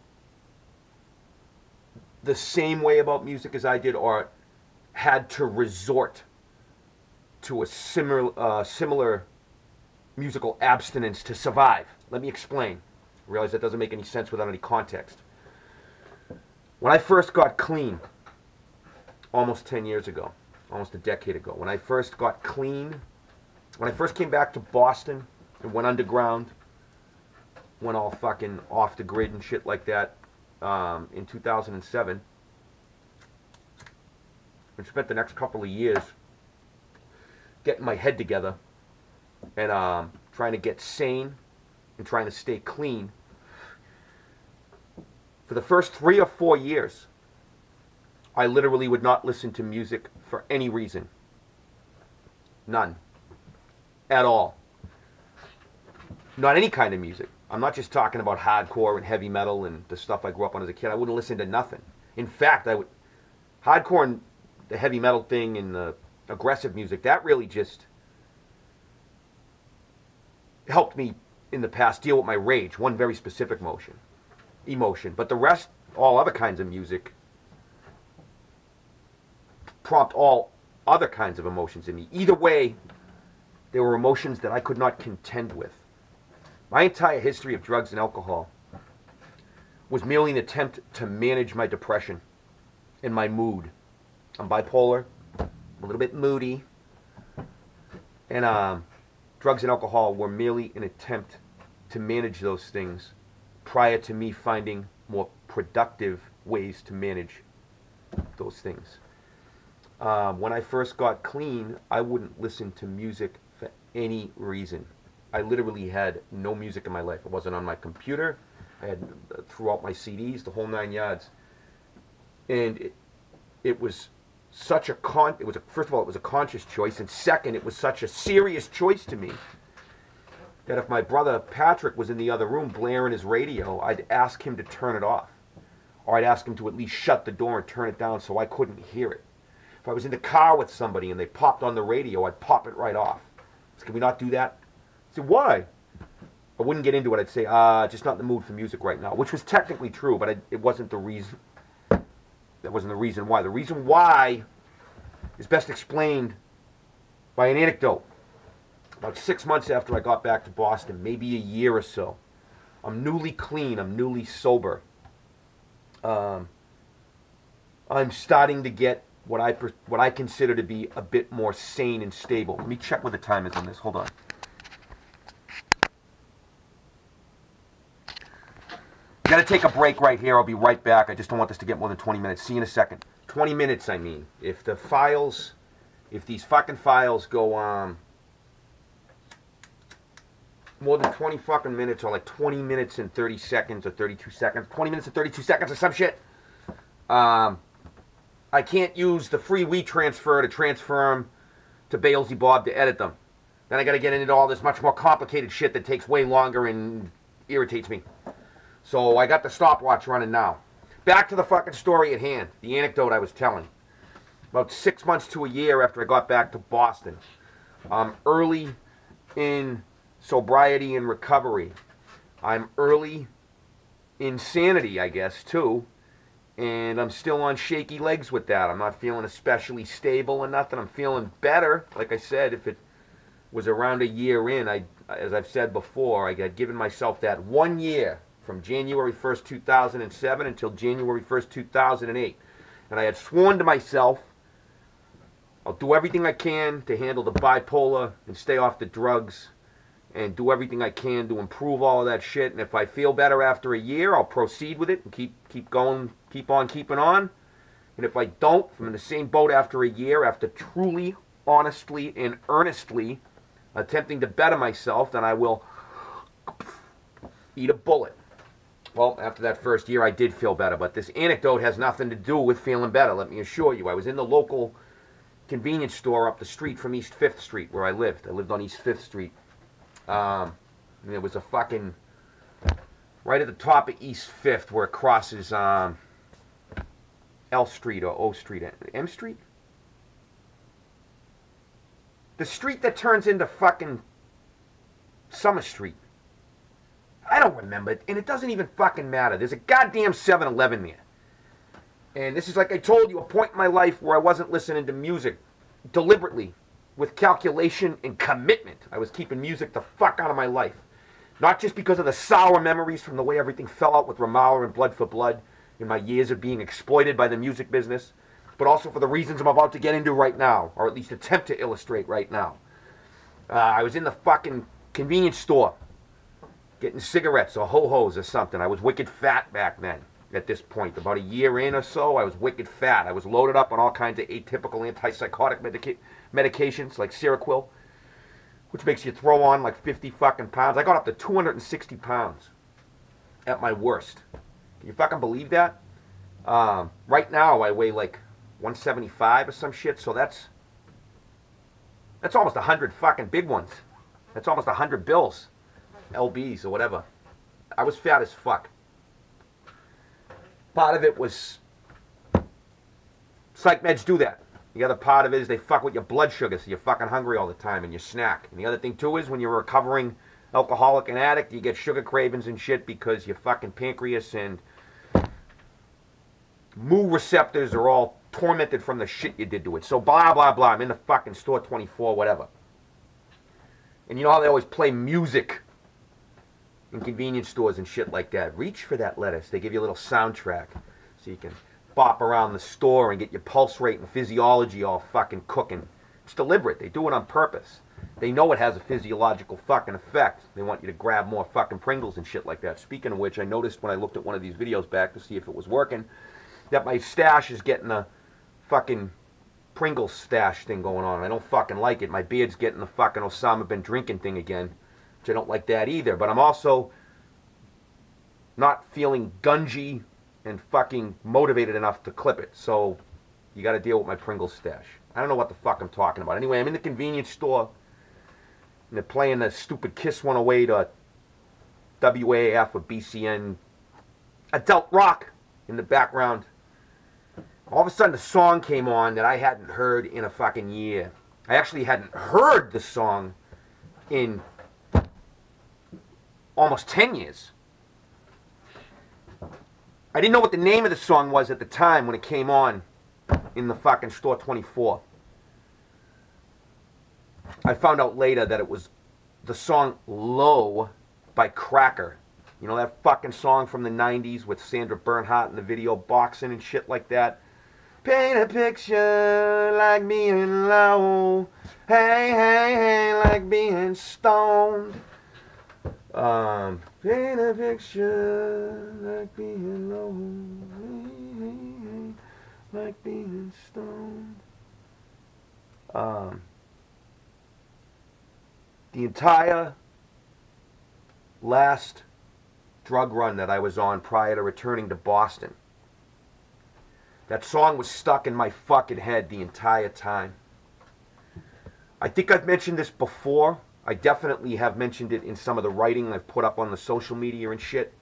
the same way about music as I did, or had to resort to a similar musical abstinence to survive. Let me explain. I realize that doesn't make any sense without any context. When I first got clean, almost 10 years ago, almost a decade ago, when I first got clean, when I first came back to Boston and went underground, went all fucking off the grid and shit like that, in 2007, and spent the next couple of years getting my head together and trying to get sane and trying to stay clean. For the first 3 or 4 years, I literally would not listen to music for any reason. None. At all. Not any kind of music. I'm not just talking about hardcore and heavy metal and the stuff I grew up on as a kid. I wouldn't listen to nothing. In fact, I would... Hardcore and the heavy metal thing and the aggressive music, that really just helped me in the past deal with my rage. One very specific emotion. But the rest, all other kinds of music, prompt all other kinds of emotions in me. Either way, they were emotions that I could not contend with. My entire history of drugs and alcohol was merely an attempt to manage my depression and my mood. I'm bipolar, a little bit moody, and drugs and alcohol were merely an attempt to manage those things prior to me finding more productive ways to manage those things. When I first got clean, I wouldn't listen to music for any reason. I literally had no music in my life. It wasn't on my computer. I had threw out my CDs, the whole 9 yards. And it was such a first of all, it was a conscious choice, and second, it was such a serious choice to me that if my brother Patrick was in the other room blaring his radio, I'd ask him to turn it off. Or I'd ask him to at least shut the door and turn it down so I couldn't hear it. If I was in the car with somebody and they popped on the radio, I'd pop it right off. So, can we not do that? I said, why? I wouldn't get into it. I'd say, just not in the mood for music right now, which was technically true, but it wasn't the reason. That wasn't the reason why. The reason why is best explained by an anecdote. About 6 months after I got back to Boston, maybe a year or so, I'm newly clean, I'm newly sober. I'm starting to get what I consider to be a bit more sane and stable. Let me check what the time is on this. Hold on. Got to take a break right here. I'll be right back. I just don't want this to get more than 20 minutes. See you in a second. 20 minutes, I mean. If these fucking files go more than 20 fucking minutes, or like 20 minutes and 30 seconds or 32 seconds, 20 minutes and 32 seconds or some shit, I can't use the free WeTransfer to transfer them to Bailsy Bob to edit them. Then I got to get into all this much more complicated shit that takes way longer and irritates me. So I got the stopwatch running now. Back to the fucking story at hand, the anecdote I was telling. About 6 months to a year after I got back to Boston, I'm early in sobriety and recovery. I'm early in sanity, I guess, too. And I'm still on shaky legs with that. I'm not feeling especially stable or nothing. I'm feeling better. Like I said, if it was around a year in, as I've said before, I had given myself that 1 year from January 1st, 2007 until January 1st, 2008. And I had sworn to myself, I'll do everything I can to handle the bipolar and stay off the drugs and do everything I can to improve all of that shit. And if I feel better after a year, I'll proceed with it and keep going, keep on keeping on. And if I don't, if I'm in the same boat after a year, after truly, honestly, and earnestly attempting to better myself, then I will eat a bullet. Well, after that first year, I did feel better. But this anecdote has nothing to do with feeling better, let me assure you. I was in the local convenience store up the street from East 5th Street where I lived. I lived on East 5th Street. And it was a fucking... right at the top of East 5th where it crosses L Street or O Street. M Street? The street that turns into fucking Summer Street. I don't remember, and it doesn't even fucking matter. There's a goddamn 7-Eleven there. And this is, like I told you, a point in my life where I wasn't listening to music deliberately, with calculation and commitment. I was keeping music the fuck out of my life. Not just because of the sour memories from the way everything fell out with Ramallah and Blood for Blood in my years of being exploited by the music business, but also for the reasons I'm about to get into right now, or at least attempt to illustrate right now. I was in the fucking convenience store, getting cigarettes or ho-hos or something. I was wicked fat back then. At this point, about a year in or so, I was wicked fat. I was loaded up on all kinds of atypical antipsychotic medications like Seroquel, which makes you throw on like 50 fucking pounds. I got up to 260 pounds at my worst. Can you fucking believe that? Right now I weigh like 175 or some shit, so that's almost 100 fucking big ones. That's almost 100 bills, LBs or whatever. I was fat as fuck. Part of it was psych meds do that. The other part of it is they fuck with your blood sugar, so you're fucking hungry all the time and you snack. And the other thing too is when you're a recovering alcoholic and addict, you get sugar cravings and shit because your fucking pancreas and moo receptors are all tormented from the shit you did to it. So blah, blah, blah. I'm in the fucking store 24, whatever. And you know how they always play music in convenience stores and shit like that? Reach for that lettuce. They give you a little soundtrack so you can bop around the store and get your pulse rate and physiology all fucking cooking. It's deliberate. They do it on purpose. They know it has a physiological fucking effect. They want you to grab more fucking Pringles and shit like that. Speaking of which, I noticed when I looked at one of these videos back to see if it was working, that my stash is getting a fucking Pringles stash thing going on. I don't fucking like it. My beard's getting the fucking Osama bin drinking thing again, which I don't like that either. But I'm also not feeling gungy and fucking motivated enough to clip it. So you got to deal with my Pringles stash. I don't know what the fuck I'm talking about. Anyway, I'm in the convenience store and they're playing the stupid Kiss 108 to WAAF or BCN adult rock in the background. All of a sudden, a song came on that I hadn't heard in a fucking year. I actually hadn't heard the song in almost 10 years. I didn't know what the name of the song was at the time when it came on in the fucking store 24. I found out later that it was the song Low by Cracker. You know that fucking song from the 90s with Sandra Bernhardt in the video boxing and shit like that? Paint a picture like being low. Hey, hey, hey, like being stoned. Paint a picture like being low. Hey, hey, hey, like being stoned. The entire last drug run that I was on prior to returning to Boston, that song was stuck in my fucking head the entire time. I think I've mentioned this before. I definitely have mentioned it in some of the writing I've put up on the social media and shit.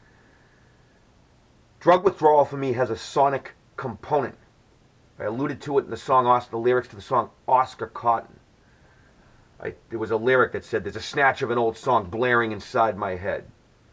Drug withdrawal for me has a sonic component. I alluded to it in the song, the lyrics to the song Oscar Cotton. There was a lyric that said, there's a snatch of an old song blaring inside my head.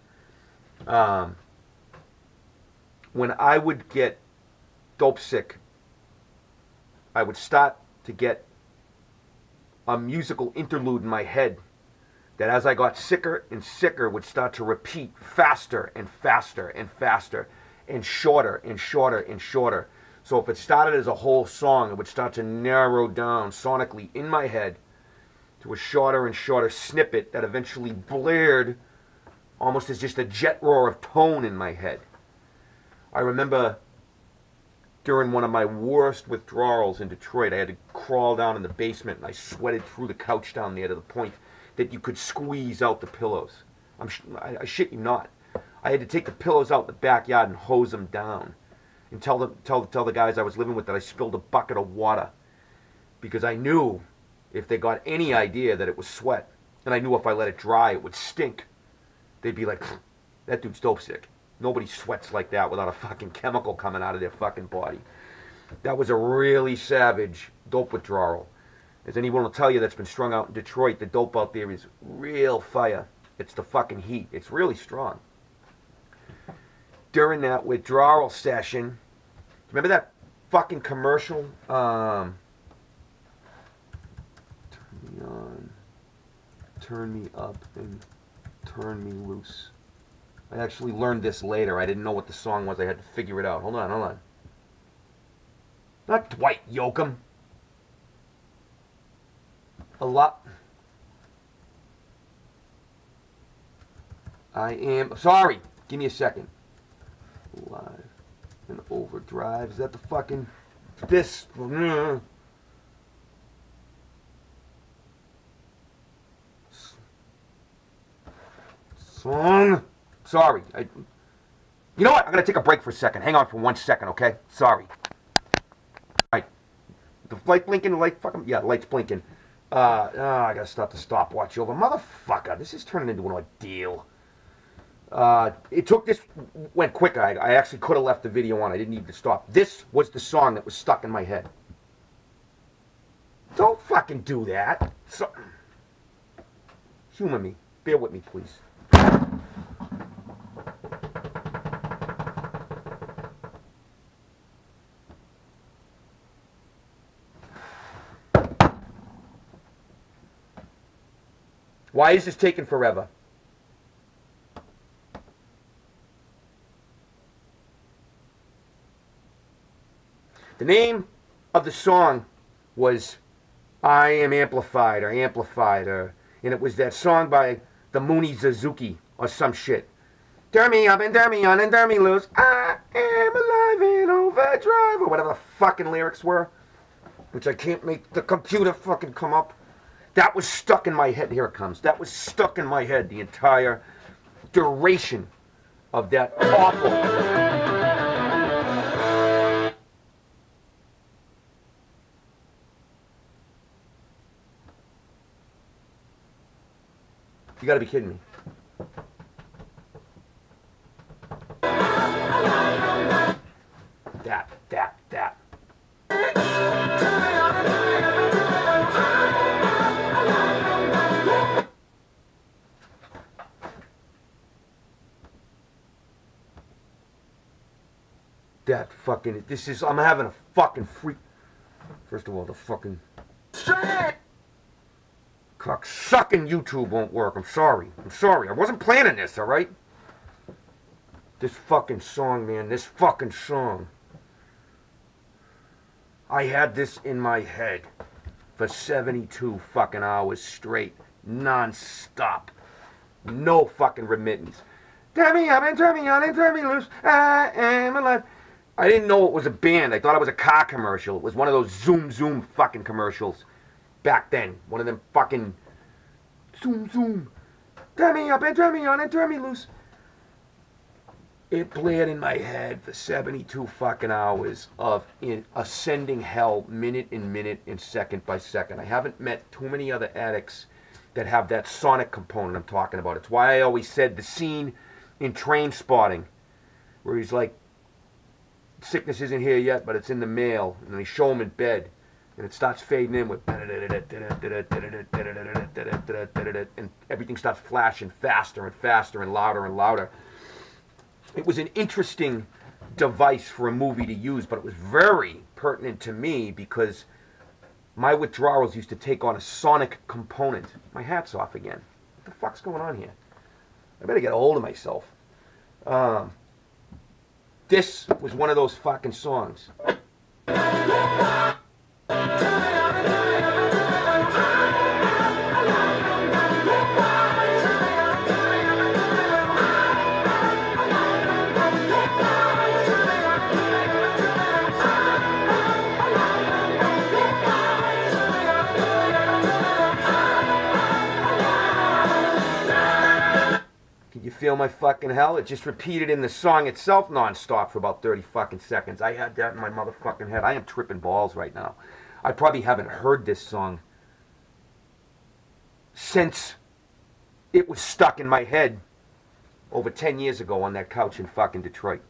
When I would get dope sick, I would start to get a musical interlude in my head that as I got sicker and sicker would start to repeat faster and faster and faster and shorter and shorter and shorter. So if it started as a whole song, it would start to narrow down sonically in my head to a shorter and shorter snippet that eventually blared almost as just a jet roar of tone in my head. I remember during one of my worst withdrawals in Detroit, I had to crawl down in the basement and I sweated through the couch down there to the point that you could squeeze out the pillows. I shit you not. I had to take the pillows out in the backyard and hose them down and tell the guys I was living with that I spilled a bucket of water because I knew if they got any idea that it was sweat, and I knew if I let it dry it would stink, they'd be like, that dude's dope sick. Nobody sweats like that without a fucking chemical coming out of their fucking body. That was a really savage dope withdrawal. As anyone will tell you that's been strung out in Detroit, the dope out there is real fire. It's the fucking heat. It's really strong. During that withdrawal session, remember that fucking commercial? Turn me on, turn me up, and turn me loose. I actually learned this later. I didn't know what the song was. I had to figure it out. Hold on, hold on. Not Dwight Yoakam. A lot. I am sorry. Give me a second. Live and overdrive. Is that the fucking this? Song. Sorry. You know what? I'm going to take a break for a second. Hang on for 1 second, okay? Sorry. Alright. The light blinking, the light fucking... Yeah, the light's blinking. I got to start the stopwatch over. Motherfucker, this is turning into an ordeal. This went quicker. I actually could have left the video on. I didn't need to stop. This was the song that was stuck in my head. Don't fucking do that. So, humor me. Bear with me, please. Why is this taking forever? The name of the song was I Am Amplified, or Amplified, and it was that song by the Mooney Suzuki, or some shit. Turn me up and turn me on and turn me loose. I am alive in overdrive, or whatever the fucking lyrics were, which I can't make the computer fucking come up. That was stuck in my head. Here it comes. That was stuck in my head the entire duration of that awful... You gotta be kidding me. That. That fucking, this is, I'm having a fucking freak. First of all, the fucking cock-sucking YouTube won't work. I'm sorry. I wasn't planning this, alright? This fucking song, man. This fucking song. I had this in my head for 72 fucking hours straight. Non-stop. No fucking remittance. Turn me up and turn me on and turn me loose. I am alive. I didn't know it was a band. I thought it was a car commercial. It was one of those zoom fucking commercials. Back then, one of them fucking zoom. Turn me up and turn me on and turn me loose. It blared in my head for 72 fucking hours of ascending hell, minute and second by second. I haven't met too many other addicts that have that sonic component I'm talking about. It's why I always said the scene in Train Spotting, where he's like, sickness isn't here yet, but it's in the mail, and they show him in bed. And it starts fading in with, and everything starts flashing faster and faster and louder. It was an interesting device for a movie to use, but it was very pertinent to me because my withdrawals used to take on a sonic component. My hat's off again. What the fuck's going on here? I better get a hold of myself. This was one of those fucking songs. You feel my fucking hell? It just repeated in the song itself non-stop for about 30 fucking seconds. I had that in my motherfucking head. I am tripping balls right now. I probably haven't heard this song since it was stuck in my head over 10 years ago on that couch in fucking Detroit.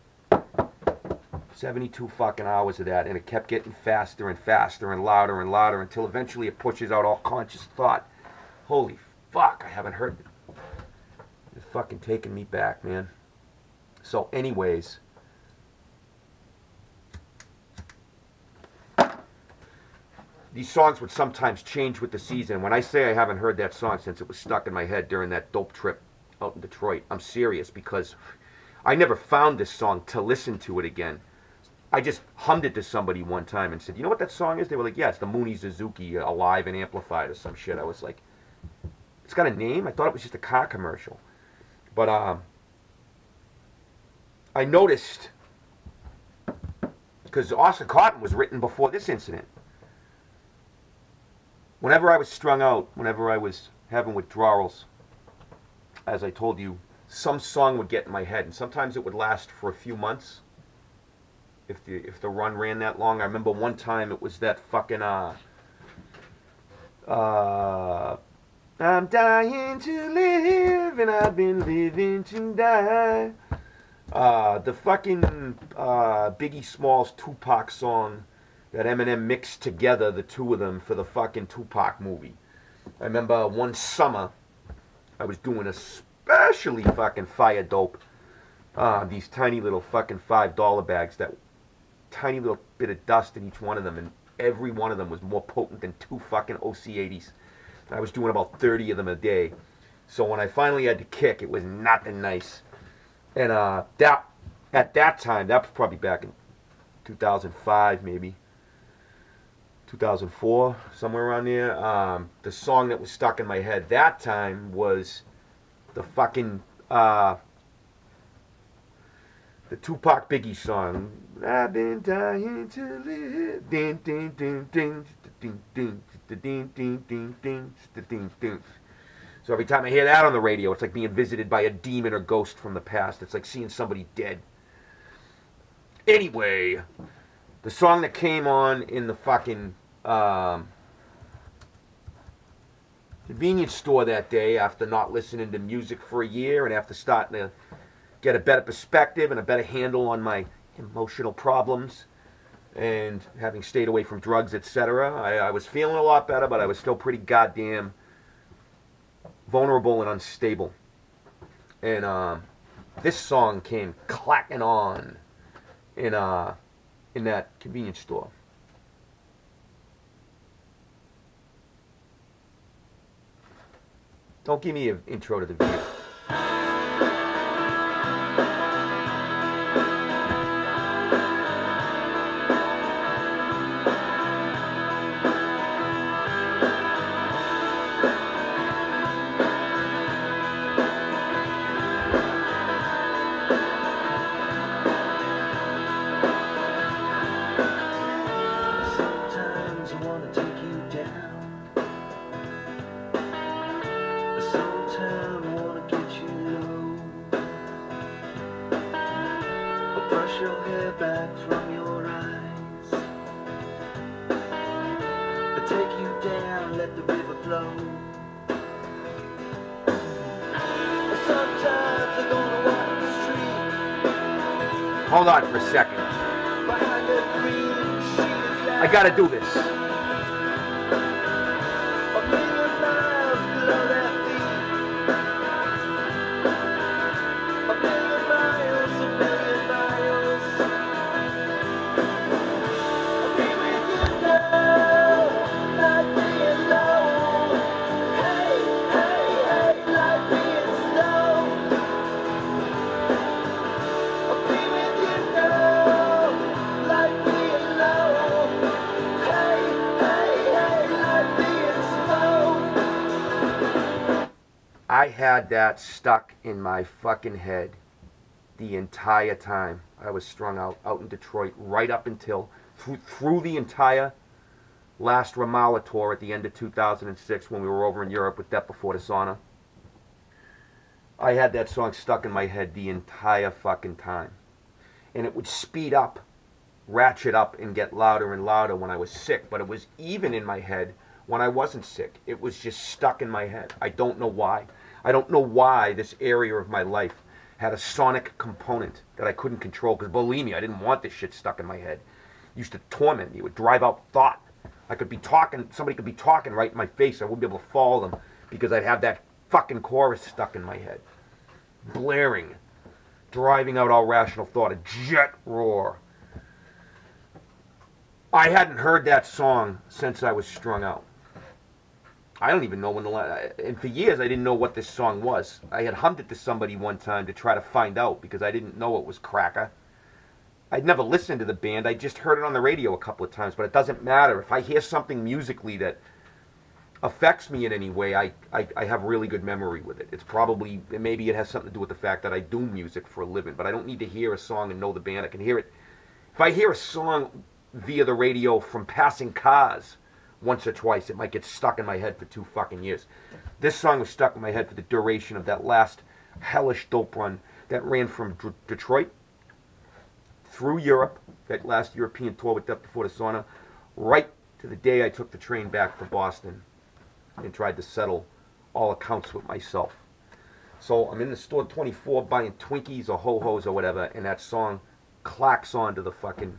72 fucking hours of that, and it kept getting faster and faster and louder until eventually it pushes out all conscious thought. Holy fuck, I haven't heard it. It's fucking taking me back, man. So anyways, these songs would sometimes change with the season. When I say I haven't heard that song since it was stuck in my head during that dope trip out in Detroit, I'm serious, because I never found this song to listen to it again. I just hummed it to somebody one time and said, you know what that song is? They were like, yeah, it's the Mooney Suzuki, Alive and Amplified or some shit. I was like, it's got a name? I thought it was just a car commercial. But I noticed, because Oscar Cotton was written before this incident. Whenever I was strung out, whenever I was having withdrawals, as I told you some song would get in my head, and sometimes it would last for a few months. If the run ran that long. I remember one time it was that fucking I'm dying to live and I've been living to die. The fucking Biggie Smalls Tupac song that Eminem mixed together, the two of them, for the fucking Tupac movie. I remember one summer I was doing especially fucking fire dope. These tiny little fucking $5 bags, that tiny little bit of dust in each one of them, and every one of them was more potent than 2 fucking OC80s. I was doing about 30 of them a day. So when I finally had to kick, it was nothing nice. And at that time, that was probably back in 2005, maybe 2004, somewhere around there. The song that was stuck in my head that time was the fucking the Tupac Biggie song. I've been dying to live. Ding ding ding ding ding ding ding ding ding ding ding ding. So every time I hear that on the radio, it's like being visited by a demon or ghost from the past. It's like seeing somebody dead. Anyway, the song that came on in the fucking convenience store that day, after not listening to music for a year and after starting to get a better perspective and a better handle on my emotional problems and having stayed away from drugs, etc., I was feeling a lot better, but I was still pretty goddamn vulnerable and unstable. And this song came clacking on in that convenience store. Don't give me an intro to the video. Your hair back from your eyes, but take you down, let the river flow. Sometimes I'm gonna walk the street. Hold on for a second. Behind the green sheet of glass. I gotta do this. A million miles below their feet. A million miles, a million miles. I had that stuck in my fucking head the entire time I was strung out in Detroit, right up until, through the entire last Ramallah tour at the end of 2006 when we were over in Europe with Death Before Dishonor. I had that song stuck in my head the entire fucking time. And it would speed up, ratchet up, and get louder and louder when I was sick, but it was even in my head when I wasn't sick. It was just stuck in my head. I don't know why. I don't know why this area of my life had a sonic component that I couldn't control, because believe me, I didn't want this shit stuck in my head. It used to torment me. It would drive out thought. I could be talking, somebody could be talking right in my face. I wouldn't be able to follow them because I'd have that fucking chorus stuck in my head. Blaring, driving out all rational thought, a jet roar. I hadn't heard that song since I was strung out. I don't even know when the last, and for years I didn't know what this song was. I had hummed it to somebody one time to try to find out because I didn't know it was Cracker. I'd never listened to the band. I just heard it on the radio a couple of times, but it doesn't matter. If I hear something musically that affects me in any way, I have really good memory with it. It's probably, maybe it has something to do with the fact that I do music for a living, but I don't need to hear a song and know the band. I can hear it. If I hear a song via the radio from passing cars once or twice, it might get stuck in my head for 2 fucking years. This song was stuck in my head for the duration of that last hellish dope run that ran from Detroit through Europe, that last European tour with Death Before the Sauna, right to the day I took the train back to Boston and tried to settle all accounts with myself. So I'm in the store 24 buying Twinkies or Ho-Hos or whatever, and that song clacks onto the fucking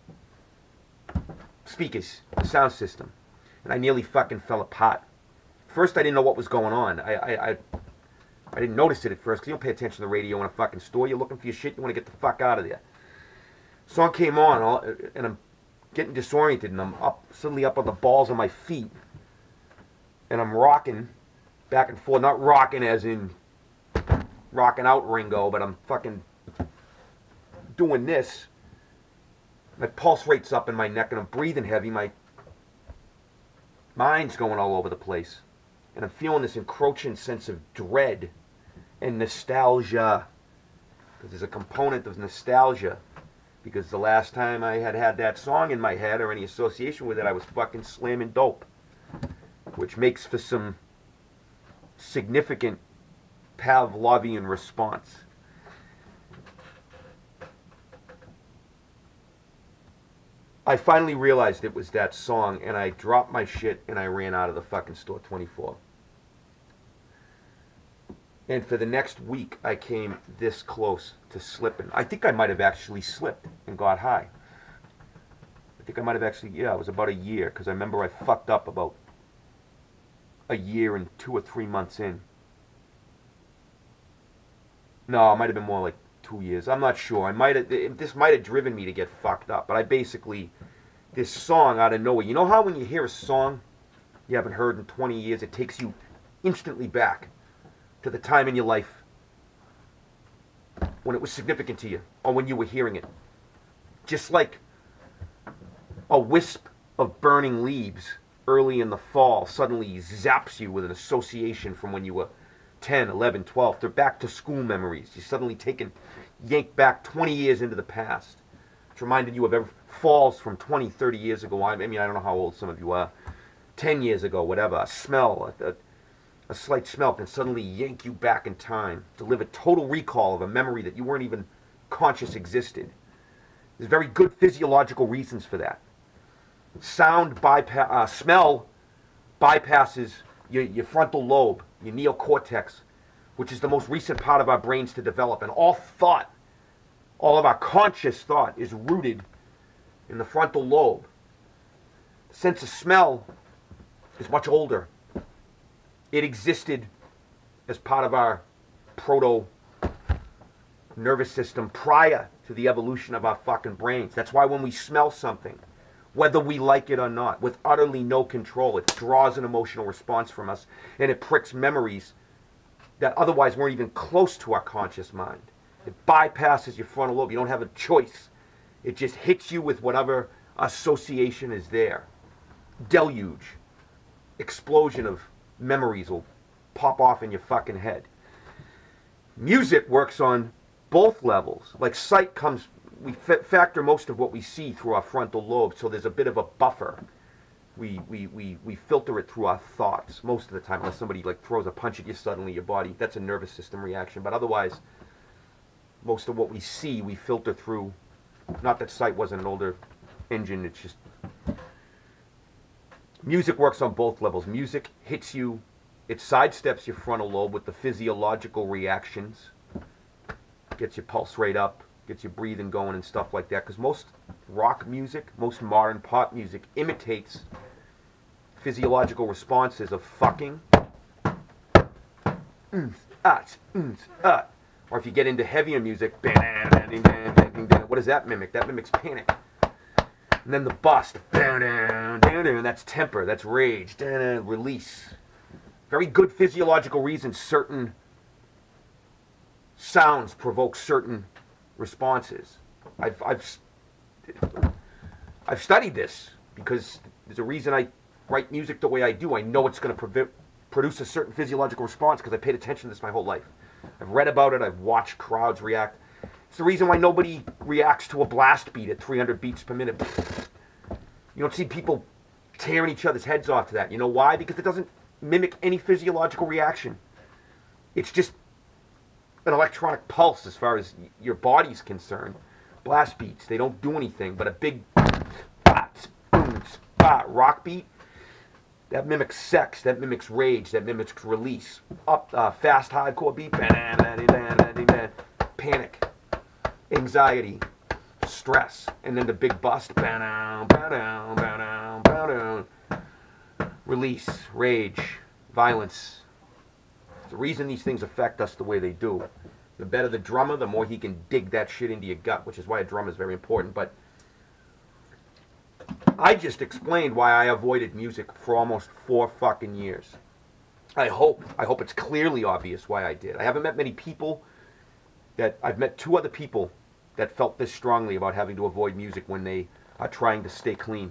speakers, the sound system. And I nearly fucking fell apart. First, I didn't know what was going on. I didn't notice it at first, because you don't pay attention to the radio in a fucking store. You're looking for your shit, you want to get the fuck out of there. Song came on, and I'm getting disoriented, and I'm suddenly up on the balls of my feet. And I'm rocking back and forth. Not rocking as in rocking out Ringo, but I'm fucking doing this. My pulse rate's up in my neck, and I'm breathing heavy. My mind's going all over the place. And I'm feeling this encroaching sense of dread and nostalgia. Because there's a component of nostalgia. Because the last time I had that song in my head or any association with it, I was fucking slamming dope. Which makes for some significant Pavlovian response. I finally realized it was that song, and I dropped my shit and I ran out of the fucking store 24. And for the next week, I came this close to slipping. I think I might have actually slipped and got high. I think I might have actually, yeah, it was about a year, because I remember I fucked up about a year and 2 or 3 months in. No, it might have been more like 2 years. I'm not sure. This might have driven me to get fucked up. But I basically, this song out of nowhere. You know how when you hear a song you haven't heard in 20 years, it takes you instantly back to the time in your life when it was significant to you, or when you were hearing it. Just like a wisp of burning leaves early in the fall suddenly zaps you with an association from when you were 10, 11, 12. They're back to school memories. You're suddenly yanked back 20 years into the past. It's reminded you of falls from 20, 30 years ago. I mean, I don't know how old some of you are. 10 years ago, whatever. A smell, a slight smell can suddenly yank you back in time. Deliver total recall of a memory that you weren't even conscious existed. There's very good physiological reasons for that. Smell bypasses your frontal lobe, your neocortex, which is the most recent part of our brains to develop. And all thought, all of our conscious thought, is rooted in the frontal lobe. The sense of smell is much older. It existed as part of our proto-nervous system prior to the evolution of our fucking brains. That's why when we smell something, whether we like it or not, with utterly no control, it draws an emotional response from us, and it pricks memories that otherwise weren't even close to our conscious mind. It bypasses your frontal lobe. You don't have a choice. It just hits you with whatever association is there. Deluge, explosion of memories will pop off in your fucking head. Music works on both levels. Like sight comes, we factor most of what we see through our frontal lobe, so there's a bit of a buffer. We filter it through our thoughts most of the time, unless somebody like throws a punch at you suddenly, your body, that's a nervous system reaction. But otherwise, most of what we see, we filter through. Not that sight wasn't an older engine, it's just... Music works on both levels. Music hits you, it sidesteps your frontal lobe with the physiological reactions, gets your pulse rate up, gets your breathing going and stuff like that. Because most rock music, most modern pop music imitates physiological responses of fucking, or if you get into heavier music, what does that mimic? That mimics panic. And then the bust, that's temper, that's rage, release. Very good physiological reasons certain sounds provoke certain responses. I've studied this because there's a reason I write music the way I do. I know it's going to produce a certain physiological response because I paid attention to this my whole life. I've read about it, I've watched crowds react. It's the reason why nobody reacts to a blast beat at 300 beats per minute. You don't see people tearing each other's heads off to that. You know why? Because it doesn't mimic any physiological reaction. It's just an electronic pulse as far as your body's concerned. Blast beats, they don't do anything, but a big bot, boom, spot, rock beat, that mimics sex, that mimics rage, that mimics release. Up, fast hardcore beat, panic, anxiety, stress, and then the big bust, release, rage, violence. The reason these things affect us the way they do. The better the drummer, the more he can dig that shit into your gut, which is why a drummer is very important. But I just explained why I avoided music for almost 4 fucking years. I hope it's clearly obvious why I did. I haven't met many people I've met 2 other people that felt this strongly about having to avoid music when they are trying to stay clean.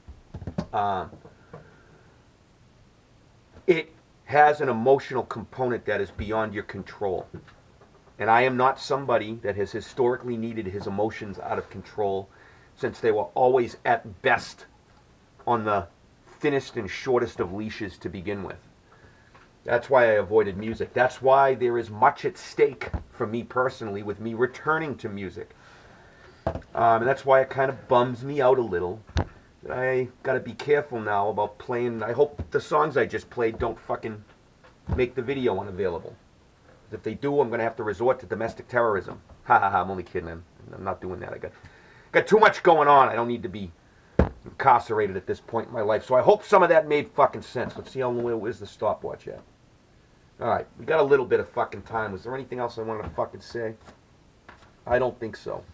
It has an emotional component that is beyond your control. And I am not somebody that has historically needed his emotions out of control, since they were always at best on the thinnest and shortest of leashes to begin with. That's why I avoided music. That's why there is much at stake for me personally with me returning to music. And that's why it kind of bums me out a little. I gotta be careful now about playing. I hope the songs I just played don't fucking make the video unavailable. If they do, I'm gonna have to resort to domestic terrorism. Ha ha ha, I'm only kidding. I'm not doing that. I got too much going on. I don't need to be incarcerated at this point in my life. So I hope some of that made fucking sense. Let's see how long is the stopwatch at. Alright, we got a little bit of fucking time. Was there anything else I wanted to fucking say? I don't think so.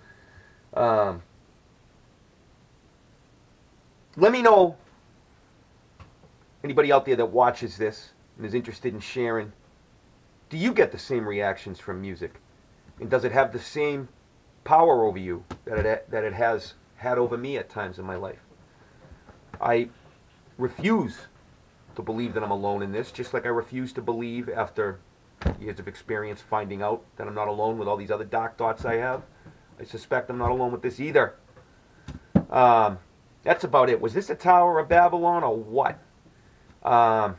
Let me know, anybody out there that watches this and is interested in sharing, do you get the same reactions from music? And does it have the same power over you that it has had over me at times in my life? I refuse to believe that I'm alone in this, just like I refuse to believe, after years of experience, finding out that I'm not alone with all these other dark thoughts I have. I suspect I'm not alone with this either. That's about it. Was this a Tower of Babylon or what? I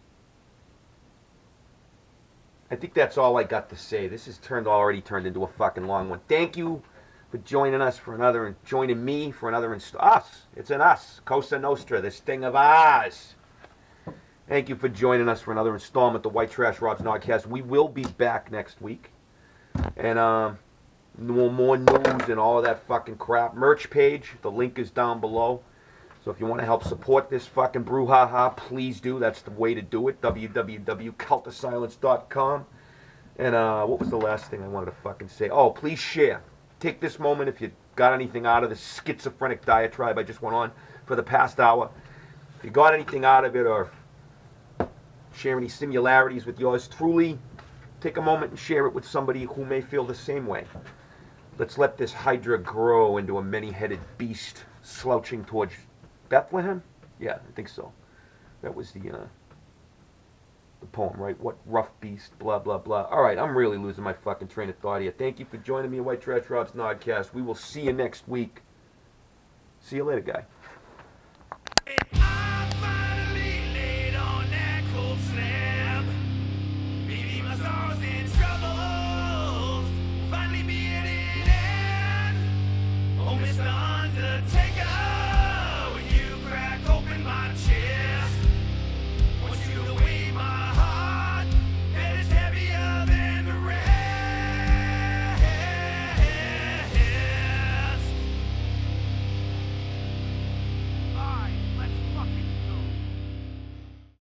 think that's all I got to say. This has already turned into a fucking long one. Thank you for joining us for another, joining me for another, us. It's an us. Cosa Nostra, this thing of ours. Thank you for joining us for another installment of the White Trash Rob's Nodcast. We will be back next week. And, more news and all of that fucking crap. Merch page, the link is down below. So if you want to help support this fucking brouhaha, please do. That's the way to do it. www.cultofsilence.com. And what was the last thing I wanted to fucking say? Oh, please share. Take this moment if you got anything out of this schizophrenic diatribe I just went on for the past hour. If you got anything out of it, or share any similarities with yours truly, take a moment and share it with somebody who may feel the same way. Let's let this hydra grow into a many-headed beast slouching towards Bethlehem? Yeah, I think so. That was the poem, right? What rough beast, blah, blah, blah. All right, I'm really losing my fucking train of thought here. Thank you for joining me on White Trash Rob's Nodcast. We will see you next week. See you later, guy.